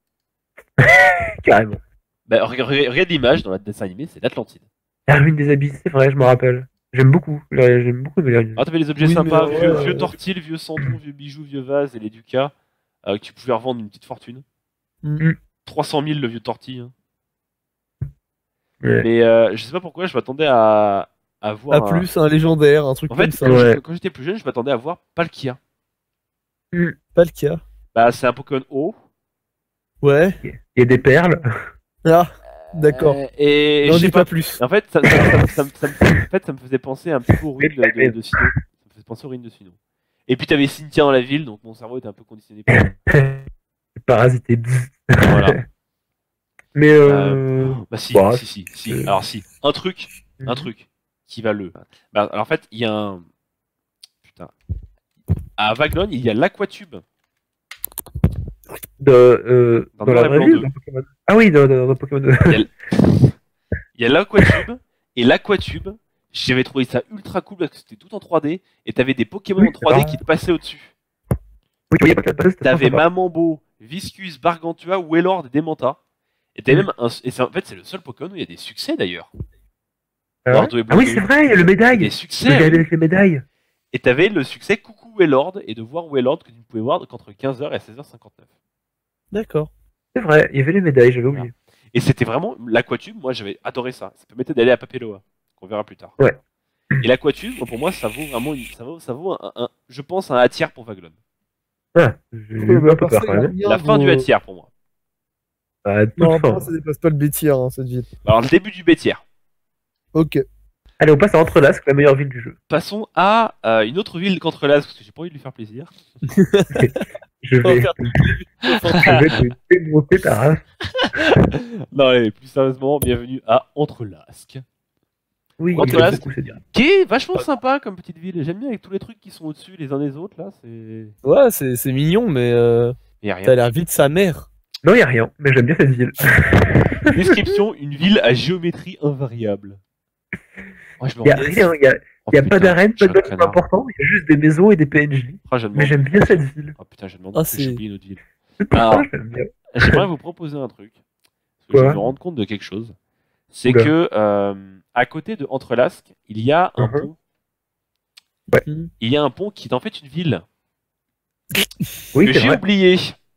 Carrément. Bah, regarde, regarde l'image, dans le dessin animé, c'est l'Atlantide. La ruine des abysses, c'est vrai, je me rappelle. J'aime beaucoup. J'aime beaucoup les ruines. Ah, t'avais les objets Oui, sympas, mais, vieux, ouais, vieux euh, tortils, vieux santon, vieux bijoux, vieux vases et les ducats, euh, que tu pouvais revendre une petite fortune. Mm. trois cent mille le vieux tortille. hein. Ouais. Mais euh, je sais pas pourquoi, je m'attendais à, à voir. À un- plus, un légendaire, un truc En comme fait, ça. quand Ouais. je- quand j'étais plus jeune, je m'attendais à voir Palkia. Pas le cas. Bah, c'est un Pokémon haut. Ouais. Il y a des perles. Ah, D'accord. Euh, et N'en je sais dis pas. pas plus. En fait, ça, ça, ça, ça, ça, me- en fait, ça me faisait penser un petit peu aux ruines de, de, de Sinnoh. Ça me faisait penser aux ruines de Sinnoh. Et puis t'avais Cynthia dans la ville, donc mon cerveau était un peu conditionné pour ça. Parasité. Voilà. Mais euh... Bah si, bah, si, si, si. euh, Alors si, un truc, un Mhm. truc qui va le. Bah, alors en fait, il y a un. Putain. À Vaglon, il y a l'Aquatube. de, euh, Dans dans Noir la et vraie Blanc vie deux. ou dans Pokémon? Ah oui, dans, dans, dans Pokémon deux. Il y a l- il y a l'Aquatube. Et l'Aquatube, j'avais trouvé ça ultra cool parce que c'était tout en trois D. Et t'avais des Pokémon Oui, en trois D c'est qui te passaient au-dessus. Oui, oui, pas de c'était T'avais sympa. Mamambo, Viscus, Bargantua, Wailord et Dementa. Et t'avais Mhm. même un. Et c'est- en fait, c'est le seul Pokémon où il y a des succès d'ailleurs. Ah, Wardo ouais et Ah oui, Blondeau. c'est vrai, il y a le Il y a médaille. des Le succès. gars oui. avec les médailles. Et t'avais le succès Coucou Wailord et de voir Wailord que tu ne pouvais voir qu'entre quinze heures et seize heures cinquante-neuf. D'accord. C'est vrai, il y avait les médailles, j'avais oublié. Et c'était vraiment l'Aquatube, moi j'avais adoré ça. Ça permettait d'aller à Papeloa, qu'on verra plus tard. Ouais. Et l'Aquatube, moi, pour moi, ça vaut vraiment une- ça vaut, ça vaut un, un- je pense un A tiers pour Vaglon. Ah, j'ai eu un peu peur quand même. La fin du A tiers pour moi. Ah, toute Non, fin. moi, ça dépasse pas le B tiers, hein, cette ville. Alors le début du B tiers. Ok. Allez, on passe à Entrelasque, la meilleure ville du jeu. Passons à euh, une autre ville qu'Entrelas, parce que j'ai pas envie de lui faire plaisir. Je On va vais, faire je vais te démonter ta race. Non, allez, plus sérieusement, bienvenue à Entrelasque. Oui, Entrelasque. j'aime beaucoup cette ville. Qui est vachement sympa comme petite ville. J'aime bien avec tous les trucs qui sont au-dessus les uns des autres, là, c'est. Ouais, c'est c'est mignon, mais euh, Y a t'as rien. l'air vite sa mère. Non, il n'y a rien, mais j'aime bien cette ville. Description, une ville à géométrie invariable. Oh, je me Il n'y a rends- rien, il n'y a, Oh, il y a putain, pas d'arène, je pas suis de un trucs connard. importants, il y a juste des maisons et des P N J. Ah, je me Mais demande- j'aime bien cette ville. Oh putain, je me demande Ah, pourquoi j'ai c'est- oublié notre ville. C'est pour Alors, ça que j'aime bien. J'aimerais vous proposer un truc. Parce que je Quoi viens de me rendre compte de quelque chose. C'est Oula. que euh, à côté de Entrelasque, il y a un Mhm. pont. Ouais. Il y a un pont qui est en fait une ville Oui, que c'est j'ai vrai. oublié.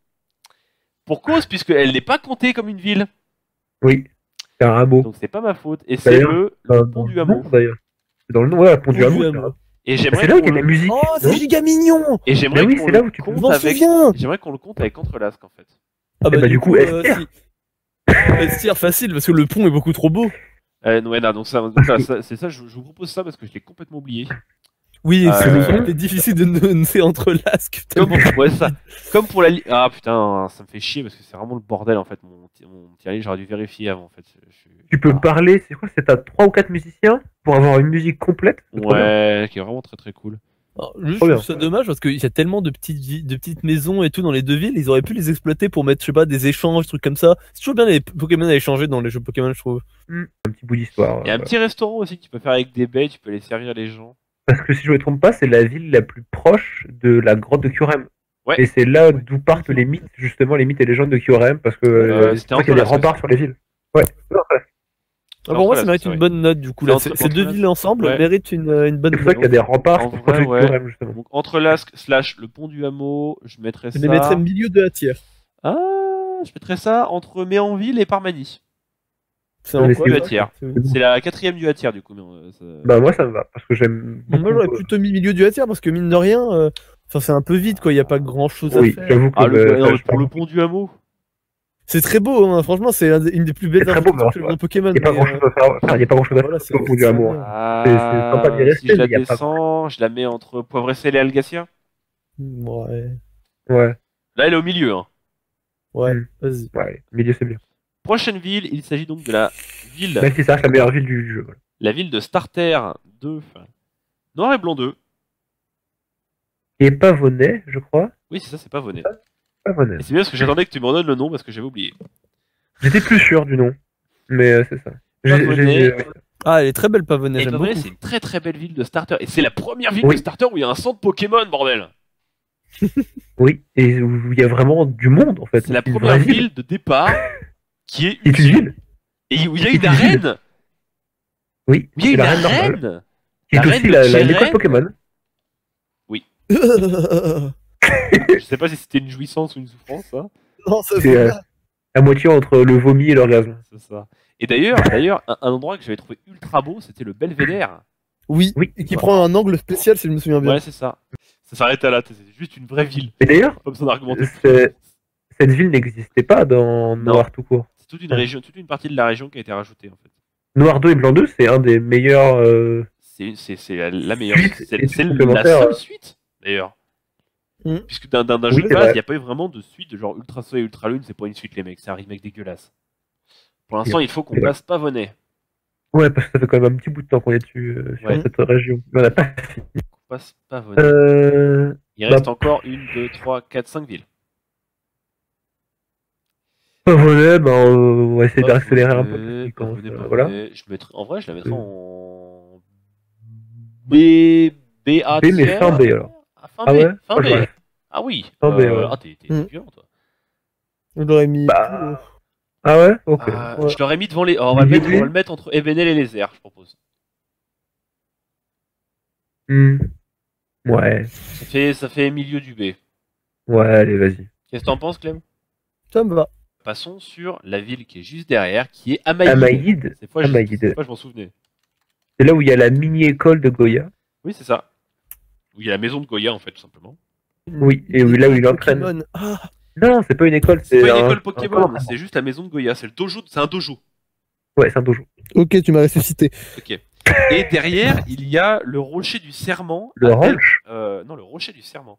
Pour cause, puisqu'elle n'est pas comptée comme une ville. Oui, c'est un hameau. Donc c'est pas ma faute. Et c'est D'ailleurs, le, Euh, le pont du hameau. non, d'ailleurs. C'est dans le nom, ouais, pont du Pont hameau. du c'est hameau. vrai. Et C'est j'aimerais là où il y a qu'on la le- musique. Oh, c'est non giga mignon. et j'aimerais Mais oui, qu'on c'est le là où tu peux- Je compte m'en avec. souviens. J'aimerais qu'on le compte avec Entrelasque en fait. Ah bah, du coup, S-tier. si. S-tier facile, parce que le pont est beaucoup trop beau. Euh, non, ouais, non, donc ça, donc ça- ça- c'est ça. Je, je vous propose ça parce que je l'ai complètement oublié. Oui, Euh, c'est c'était difficile de noncer entre lasques. Comme pour, ouais, ça. Comme pour la li- Ah putain, ça me fait chier parce que c'est vraiment le bordel en fait. Mon, ti- mon tier list, j'aurais dû vérifier avant en fait. Je suis- Tu peux Ah. parler, c'est quoi? C'est à trois ou quatre musiciens pour avoir une musique complète. C'est trop bien. Ouais, qui est vraiment très très cool. Alors, juste, Trop je bien. trouve ça dommage parce qu'il y a tellement de petites, vi- de petites maisons et tout dans les deux villes, ils auraient pu les exploiter pour mettre, je sais pas, des échanges, trucs comme ça. C'est toujours bien les Pokémon à échanger dans les jeux Pokémon, je trouve. Un petit bout d'histoire. Il y a un euh, petit restaurant aussi que tu peux faire avec des baies, tu peux aller servir les gens. Parce que si je me trompe pas, c'est la ville la plus proche de la grotte de Kyurem. Ouais. Et c'est là d'où partent les mythes, justement, les mythes et légendes de Kyurem, parce que Euh, euh, c'était c'est vrai qu'il y a des Entrelasque remparts aussi. sur les villes. Ouais, c'est vrai. Ah, pour moi, ça Entrelasque, mérite c'est une vrai. bonne note du coup. C'est Là, entre- ces ces entre deux Entrelasque, villes ensemble ouais. méritent une, une bonne C'est pour ça note. qu'il y a des remparts En qui sont vrai, proches de ouais. Kyurem, justement. Donc Entrelasque slash le pont du hameau, je mettrais Je ça. les mettrais milieu de la tiers. Ah, je mettrais ça entre Méanville et Parmanie. C'est Mais en c'est quoi du ça A-tiers. C'est- C'est la quatrième du A-tiers du coup. Mais euh, ça- Bah, moi, ça me va, parce que j'aime. Bon, moi, beaucoup, j'aurais euh, plutôt mis milieu du A tiers parce que mine de rien, euh, enfin, c'est un peu vide quoi. Il y a pas grand chose Oui, à faire. j'avoue que. Ah, le, bah, non, ça, mais je pour le pense- pont du hameau. C'est très beau, hein. Franchement, c'est un des- une des plus belles C'est très beau, mais infrastructures ouais. dans Pokémon. Il n'y a pas mais, grand chose à faire. Enfin, il n'y a pas grand chose à voilà, faire c'est- au pont du c'est hameau. ça. hein. Ah, c'est sympa d'y rester, si je la mais y a pas descends, je la mets entre Poivre et Sel et Algacia. euh, Ouais, Ouais, Là, elle est au milieu. Hein. ouais, Mm. vas-y. ouais, milieu, c'est bien. Prochaine ville, il s'agit donc de la ville, Même si ça reste la meilleure ville du jeu. Voilà. la ville de Starter deux, Noir et Blanc deux. Et Pavonnet, je crois. Oui, c'est ça, c'est pas Vonnet. Pavonnet. Et c'est bien parce que j'attendais que tu me redonnes le nom parce que j'avais oublié. J'étais plus sûr du nom, mais euh, c'est ça. J'ai- Pavonnet. j'ai- Ah, elle est très belle, Pavonnet, Et j'aime Pavonnet, beaucoup. c'est une très très belle ville de Starter. Et c'est la première ville Oui. de Starter où il y a un centre Pokémon, bordel. Oui, et où il y a vraiment du monde en fait. C'est la une première vraie ville de départ qui est Qui est une ville. Et où il y a Qui est une une ville. arène. Oui, Où il y a c'est une la reine normale. arène. Qui est La aussi reine de la- la- Tyren. l'école Pokémon. Je sais pas si c'était une jouissance ou une souffrance, ça. Non, ça C'est va. euh, à moitié entre le vomi et l'orgasme. C'est ça. Et d'ailleurs, d'ailleurs, un, un endroit que j'avais trouvé ultra beau, c'était le Belvédère. Oui, Oui. et qui prend un angle spécial si je me souviens bien. Ouais, c'est ça. Ça s'arrête à là. C'est juste une vraie ville. Et d'ailleurs, Pas besoin d'argumenter. c'est- cette ville n'existait pas dans Non. Noir tout court. C'est toute une région, toute une partie de la région qui a été rajoutée en fait. Noir deux et Blanc deux, c'est un des meilleurs. Euh... C'est c'est c'est la, la meilleure. Suite C'est et c'est la complémentaire, seule euh. suite d'ailleurs. Mm. Puisque d'un d'un d'un Oui, jeu de c'est base, il vrai. n'y a pas eu vraiment de suite de genre Ultra Soleil et Ultra Lune, c'est pas une suite les mecs, c'est un remake dégueulasse. Pour l'instant, il faut qu'on Et ouais. passe Pavonnet. Ouais, parce que ça fait quand même un petit bout de temps qu'on est dessus euh, sur Ouais. cette région. Mais on a pas fini. On passe Pavonnet. Euh... Il reste bah, encore une, deux, trois, quatre, cinq villes. Pavonnet, bah, on va essayer d'accélérer un peu. parce Pavonnet, qu'il commence, Pavonnet, euh, Pavonnet. voilà. Je mettrais, en vrai, je la mettrais Euh. en B, B, A B, mais tiers. fin B, alors. Ah, fin Ah B, ouais fin Oh, B. j'aurais- Ah oui. Fin B, Euh, ouais. Ah, t'es t'es Mm. violent, toi. On l'aurait mis Bah, plus haut. Ah ouais Ok. Ah, Ouais. Je l'aurais mis devant les. Oh, on, va le Milieu mettre, B. on va le mettre entre Ebenel et les airs, je propose. Hmm. Ouais. Ça fait, ça fait milieu du B. Ouais, allez, vas-y. Qu'est-ce que t'en penses, Clem? Ça me va. Passons sur la ville qui est juste derrière, qui est Amaïd. Amaïd. Cette fois, je, Amaïd. cette fois, je m'en souvenais. C'est là où il y a la mini-école de Goya. Oui, c'est ça. Où il y a la maison de Goya, en fait, tout simplement. Oui, et où- là où il entraîne. Pokémon. Ah, Non, c'est pas une école, C'est c'est pas une un- école un Pokémon, camp. c'est juste la maison de Goya. C'est le dojo, c'est un dojo. Ouais, c'est un dojo. ok, tu m'as ressuscité. Ok. Et derrière, il y a le rocher du serment. Le à tel- ranch euh, Non, le rocher du serment.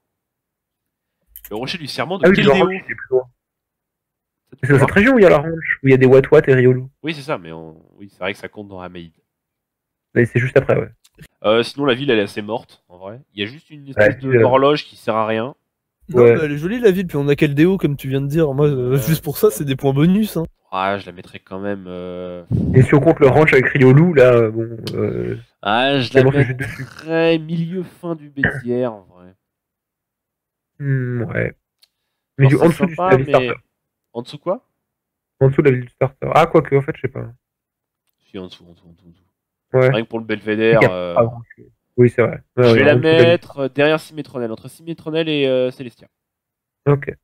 Le rocher du serment de Ah oui, le Keldeo. ranch, il est plus loin. Ça, tu C'est peux dans voir cette région où il y a la ranch, où il y a des Wat-Wat et Riolu. Oui, c'est ça, mais on- oui, c'est vrai que ça compte dans Amaïd. Mais c'est juste après, ouais. Euh, sinon, la ville, elle est assez morte, en vrai. Il y a juste une espèce Ouais, de euh. horloge qui sert à rien. Non, Ouais. bah, elle est jolie la ville, puis on a Keldeo comme tu viens de dire. Moi, euh, Ouais. juste pour ça, c'est des points bonus. Hein. Ah, je la mettrais quand même. euh, Et si on compte le ranch avec Riolu, là, euh, bon. Euh... Ah, je C'est la bon, c'est juste mettrais milieu fin du bêtiaire, en vrai. hmm, ouais. Mais Genre, du, en c'est dessous du sympa, la ville mais- starter. En dessous quoi? En dessous de la ville du starter. Ah, quoique, en fait, je sais pas. Si, en dessous, en dessous, en dessous. en dessous. Ouais. Rien que pour le belvédère. Il y a euh, pas grand-chose. Oui, c'est vrai. Ouais, Je ouais, vais la en dessous de la ville. mettre euh, derrière Symmetronel, entre Symmetronel et euh, Célestia. Ok.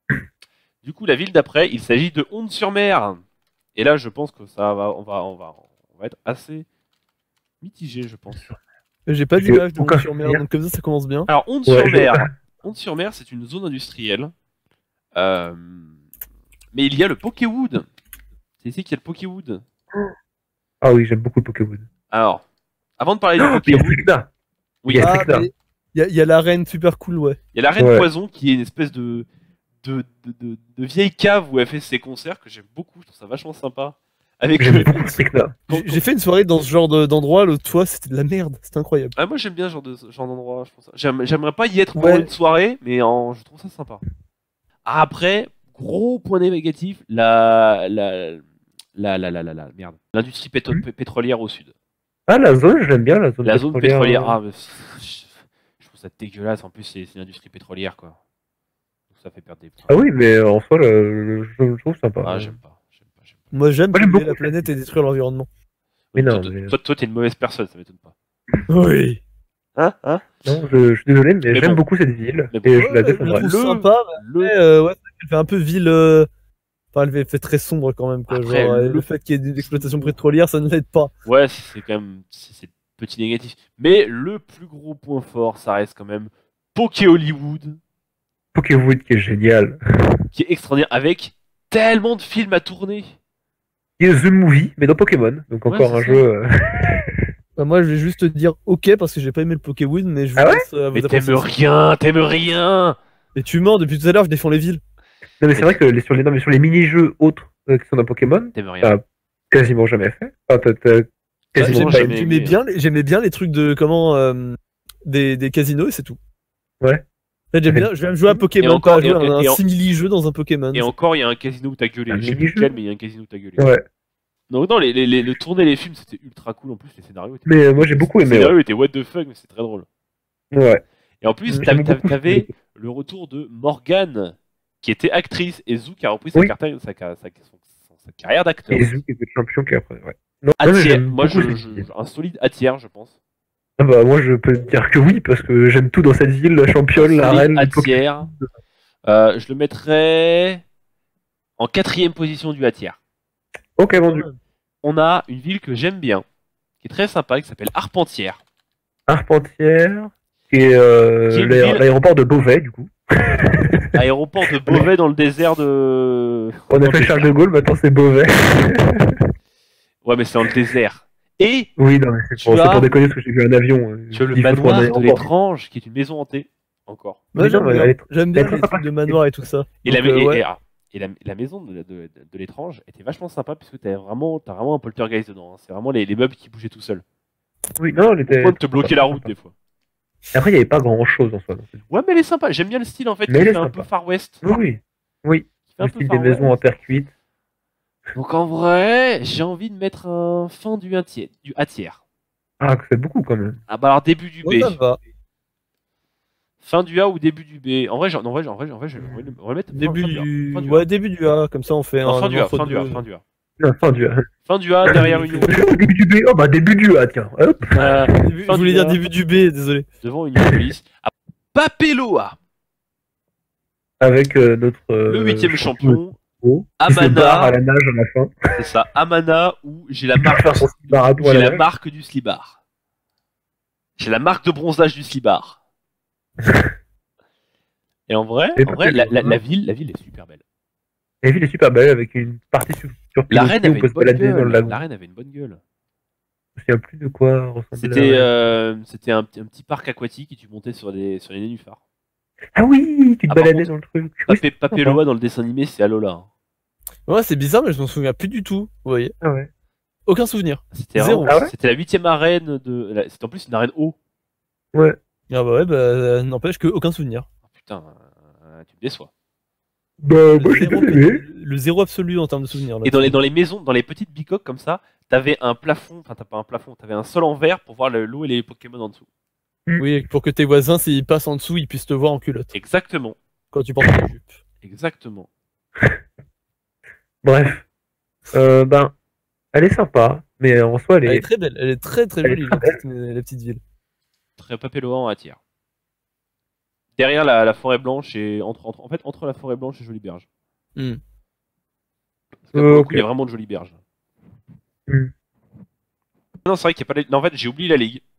Du coup, la ville d'après, il s'agit de Onde-sur-Mer. Et là, je pense que ça va, on va, on va, on va être assez mitigé, je pense. J'ai pas J'ai d'image de aucun sur mer, souvenir. donc comme ça, ça commence bien. Alors, Ouais, Onde-sur-Mer. je- Onde-sur-Mer, c'est une zone industrielle. Euh, Mais il y a le Pokéwood. C'est ici qu'il y a le Pokéwood. Ah oui, j'aime beaucoup le Pokéwood. Alors, avant de parler du Oh, il y a Pokéwood, Stricna. oui, il y a Ah, Stricna. mais il y, a- il y a l'arène super cool, ouais. il y a la Reine Ouais. Poison qui est une espèce de, de, de, de- de vieille cave où elle fait ses concerts que j'aime beaucoup. Je trouve ça vachement sympa. Avec J'aime le- beaucoup Stricna. J'ai j'ai fait une soirée dans ce genre de- d'endroit l'autre fois, c'était de la merde, c'était incroyable. Ah, moi j'aime bien ce genre de ce genre d'endroit. Je pense. J'aime- J'aimerais pas y être pour Ouais. une soirée, mais en... je trouve ça sympa. Ah, après, gros point négatif, la la la la la la, la- merde, l'industrie pétro- Hmm. pé- pétrolière au sud. Ah, la zone, j'aime bien la zone La zone pétrolière. pétrolière, euh. ah, mais je je trouve ça dégueulasse. En plus, c'est c'est une industrie pétrolière quoi. Donc ça fait perdre des points. Ah oui, mais en soi, le, le- je le trouve sympa. Ah, j'aime pas, j'aime pas, j'aime pas. Moi j'aime Moi, j'aime polluer la beaucoup. planète et détruire l'environnement. Mais non, toi, mais- toi, toi, t'es une mauvaise personne, ça m'étonne pas. Oui. Hein, hein. Non, je, je suis désolé, mais, Mais j'aime bon. beaucoup cette ville. Mais bon. Et je la Ouais, je défendrai. la trouve Le- sympa, Le mais euh, ouais, elle fait un peu ville. euh, Enfin, elle fait- fait très sombre quand même. Quoi. Après, Genre, euh, le- le fait qu'il y ait des exploitations pétrolières, ça ne l'aide pas. Ouais, c'est quand même c'est c'est petit négatif. Mais le plus gros point fort, ça reste quand même Poké Hollywood, Pokéwood qui est génial. qui est extraordinaire, avec tellement de films à tourner. Il y a The Movie, mais dans Pokémon. Donc Ouais, encore c'est un ça. jeu. euh, Bah, moi, je vais juste te dire ok parce que j'ai pas aimé le Pokéwood, mais je vous Ah ouais laisse euh, Mais vous t'aimes apprécier. rien, t'aimes rien. Et tu mens, depuis tout à l'heure, je défends les villes. Non, mais c'est vrai que les- sur les, non, mais sur les mini-jeux autres euh, qui sont dans Pokémon, T'aimes rien. Ah, quasiment jamais fait. Enfin, t'as- t'as Ouais, quasiment Quasiment j'aimais pas jamais. aimé. j'aimais aimé, bien, les- j'aimais bien les trucs de comment euh, des, des casinos et c'est tout. Ouais. En fait, j'aime bien, je vais me jouer à Pokémon, encore- pas à jouer et- à un et en- simili-jeu dans un Pokémon. Et encore, il y a un casino où t'as gueulé. Un Je sais plus mini-jeu. lequel, mais il y a un casino où t'as gueulé. Ouais. Donc non, les, les, les, le tourner les films, c'était ultra cool. En plus, les scénarios étaient... Mais euh, moi j'ai beaucoup Les aimé. scénarios étaient what the fuck, mais c'est très drôle. Ouais. Ouais. Et en plus, J'aime t'avais beaucoup. t'avais le retour de Morgane, qui était actrice, et Zou qui a repris sa, Oui. carrière, sa, sa- sa- son- sa carrière d'acteur. Et Zou qui était champion qui après. Ouais. Non, À non, mais tiers. j'aime Moi, beaucoup je, cette je- ville. un solide à tiers, je pense. Ah bah, moi je peux dire que oui, parce que j'aime tout dans cette ville, la championne, la Solide reine, à le Pokémon. tiers. Euh, je le mettrais en quatrième position du à tiers. Ok, vendu. On a une ville que j'aime bien, qui est très sympa, qui s'appelle Arpentière. Arpentière, qui est, euh, Qui est une l'aé- ville- l'aéroport de Beauvais, du coup. Aéroport de Beauvais dans le désert de. On a fait Charles de Gaulle, maintenant c'est Beauvais. Ouais, mais c'est dans le désert. Et Oui, non, mais c'est Tu pour, c'est as- pour déconner parce que j'ai vu un avion. euh, tu as le il faut trouver un manoir de aéroport. l'étrange, qui est une maison hantée. Encore. Moi, Mais j'aime non, bien, elle est- j'aime bien elle est les très trucs de sympa. manoir et tout ça. Et, la, Donc, euh, et- ouais. et- ah, et la, la maison de, de, de- de l'étrange était vachement sympa puisque t'as vraiment, t'as vraiment un poltergeist dedans. hein. C'est vraiment les, les meubles qui bougeaient tout seuls. Oui, non, elle Au était. point de te bloquer la sympa, route sympa. des fois. Après, il n'y avait pas grand chose en soi. donc. Ouais, mais elle est sympa. J'aime bien le style en fait Mais qui elle fait est un sympa. peu Far West. Oui, oui. Oui, Qui fait un le peu style Far des maisons en West. terre cuite. Donc en vrai, j'ai envie de mettre un fin du un tiers, du A tiers. Ah, que c'est beaucoup quand même. Ah bah alors début du B. Ouais, ça va. Fin du A ou début du B. En vrai, j'ai- en vrai, j'ai- en vrai, en vrai, je vais le- on va le mettre fin- Début fin du A. du... Fin du A. Ouais, début du A, comme ça on fait Non, un... fin du A, entre fin du A, deux. fin du A. Non, fin du A. Fin du A derrière une Début du B. Oh, bah, début du A, tiens. Hop. euh, Début- Fin Je voulais du dire A. début du B, désolé. devant une police. À Papeloa, Avec euh, notre. euh, le huitième champion. pro, qui se Amana. barre à la nage à la fin. C'est ça, Amana, où j'ai la Il marque, part faire son slibard à toi à j'ai la la nage. marque du slibard. J'ai la marque de bronzage du slibard. Et en vrai, Et en vrai, la, la- Papeloa. la ville, la ville est super belle. La ville est super belle avec une partie sur, sur La pilotis reine où avait on peut une se bonne balader dans le gueule. lagon. La reine avait une bonne gueule. Je me souviens plus de quoi ressemblait la C'était, reine. euh, c'était un, petit- un petit parc aquatique et tu montais sur les, sur les nénuphars. Ah oui, tu te Ah, par baladais contre, dans le truc. Oui, Papé, Papeloa dans le dessin animé, c'est Alola. hein. Ouais, c'est bizarre, mais je m'en souviens plus du tout. Vous voyez. ah ouais. Aucun souvenir. C'était Zéro. vraiment- Ah ouais c'était la huitième arène de. la- C'était en plus une arène haut. Ouais. Ah bah ouais, bah euh, n'empêche que aucun souvenir. Oh, putain, euh, tu me déçois. Bah, Le moi j'ai zéro, bien aimé. le zéro absolu en termes de souvenirs. là. Et dans les, dans les maisons, dans les petites bicoques comme ça, t'avais un plafond, enfin t'as pas un plafond, t'avais un sol en verre pour voir le- l'eau et les Pokémon en dessous. Oui, pour que tes voisins, s'ils passent en dessous, ils puissent te voir en culotte. Exactement, Quand tu portes ta jupe. exactement. Bref. Euh, ben, elle est sympa, mais en soi, elle Elle est. est très belle, elle est très très Elle est jolie, très la petite, la petite ville. Très Papeloa en attire. Derrière la, la forêt blanche et entre, entre- en fait entre la forêt blanche et Jolie Berge. Hmm. Parce que pour le Euh, coup, il y a vraiment de Jolies Berges. Hmm. Non, c'est vrai qu'il n'y a pas. de- Non, en fait, j'ai oublié la ligue.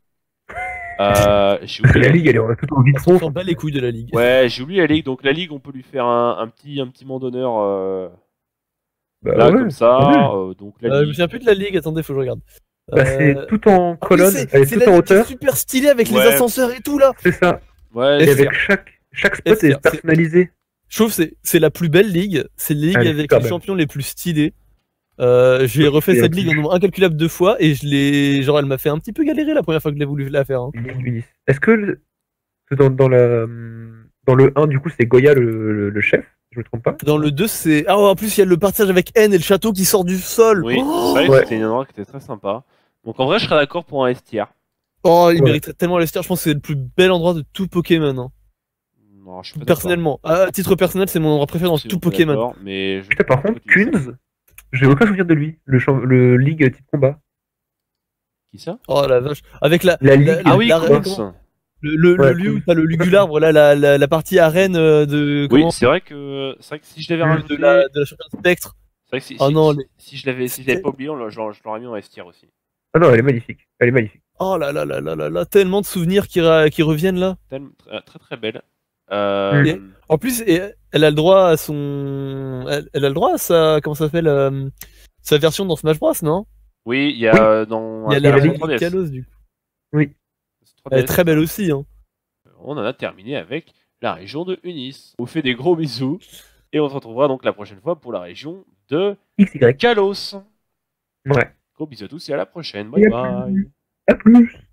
Euh, j'ai oublié La ligue, elle est tout en On vitron. s'en bat les couilles de la ligue. Ouais, j'ai oublié la ligue. Donc la ligue, on peut lui faire un, un petit, un petit mot d'honneur euh, Bah, là ouais. comme ça. Ouais. euh, donc la Euh, je me ligue. souviens plus de la ligue, attendez, faut que je regarde. Bah, c'est Euh, tout en ah oui, colonne, c'est- elle est c'est tout la en ligue qui est hauteur. super stylée avec les Ouais. ascenseurs et tout là. C'est ça. Ouais, Et Et c'est- avec chaque, chaque spot c'est- est personnalisé. Je trouve que c'est c'est la plus belle ligue. C'est la ligue Elle est avec super les belle. champions les plus stylés. Euh, j'ai Oui, refait et cette la ligue plus- un nombre incalculable de fois et je l'ai. Genre, elle m'a fait un petit peu galérer la première fois que je l'ai voulu la faire. hein. Ligue du Nice. Est-ce que le- que dans, dans, la, dans le un, du coup, c'est Goya le, le, le chef? Je me trompe pas? Dans le deux, c'est. Ah, en plus, il y a le partage avec N et le château qui sort du sol. Oui, Oh, c'est vrai que Ouais. c'était une endroit qui était très sympa. Donc en vrai, je serais d'accord pour un S tiers. Oh, il Ouais. mériterait tellement l'Esther. Je pense que c'est le plus bel endroit de tout Pokémon. hein. Non, je suis pas Personnellement. À titre personnel, c'est mon endroit préféré dans d'accord. tout Je suis pas Pokémon. d'accord, Mais je... Putain, par contre, je sais pas qui Kunz, j'ai aucun souvenir de lui. Le, champ- le Ligue type combat. Qui ça Oh la vache. Avec la. La ligue. Ah oui, la- Kunz. Le, le, le Ouais, lieu où cool. t'as le Lugular, voilà la, la, la partie arène euh, de. Oui, comment- c'est vrai que c'est vrai que si je l'avais de rajouté, de la, de la championne Spectre. c'est vrai que si, Oh si- non, si- les- si je l'avais si je l'avais pas oublié, on l'a- je l'aurais je l'aurais mis en S tiers aussi. Ah non, elle est magnifique. Elle est magnifique. Oh là là là là là là, tellement de souvenirs qui, ra- qui reviennent là. Tellement- Très très, très belle. Euh, Et- En plus, et- elle a le droit à son. Elle, elle a le droit à sa. Comment ça s'appelle euh, sa version dans Smash Bros, non? Oui, il y a Oui. euh, dans Il y a la la version Ligue trois D S. Kalos du coup. Oui. Elle est trois D S. très belle aussi. Hein. On en a terminé avec la région de Unis. On vous fait des gros bisous et on se retrouvera donc la prochaine fois pour la région de X Y. Kalos. Ouais. Gros bisous à tous et à la prochaine. Et Bye à bye. plus. À plus.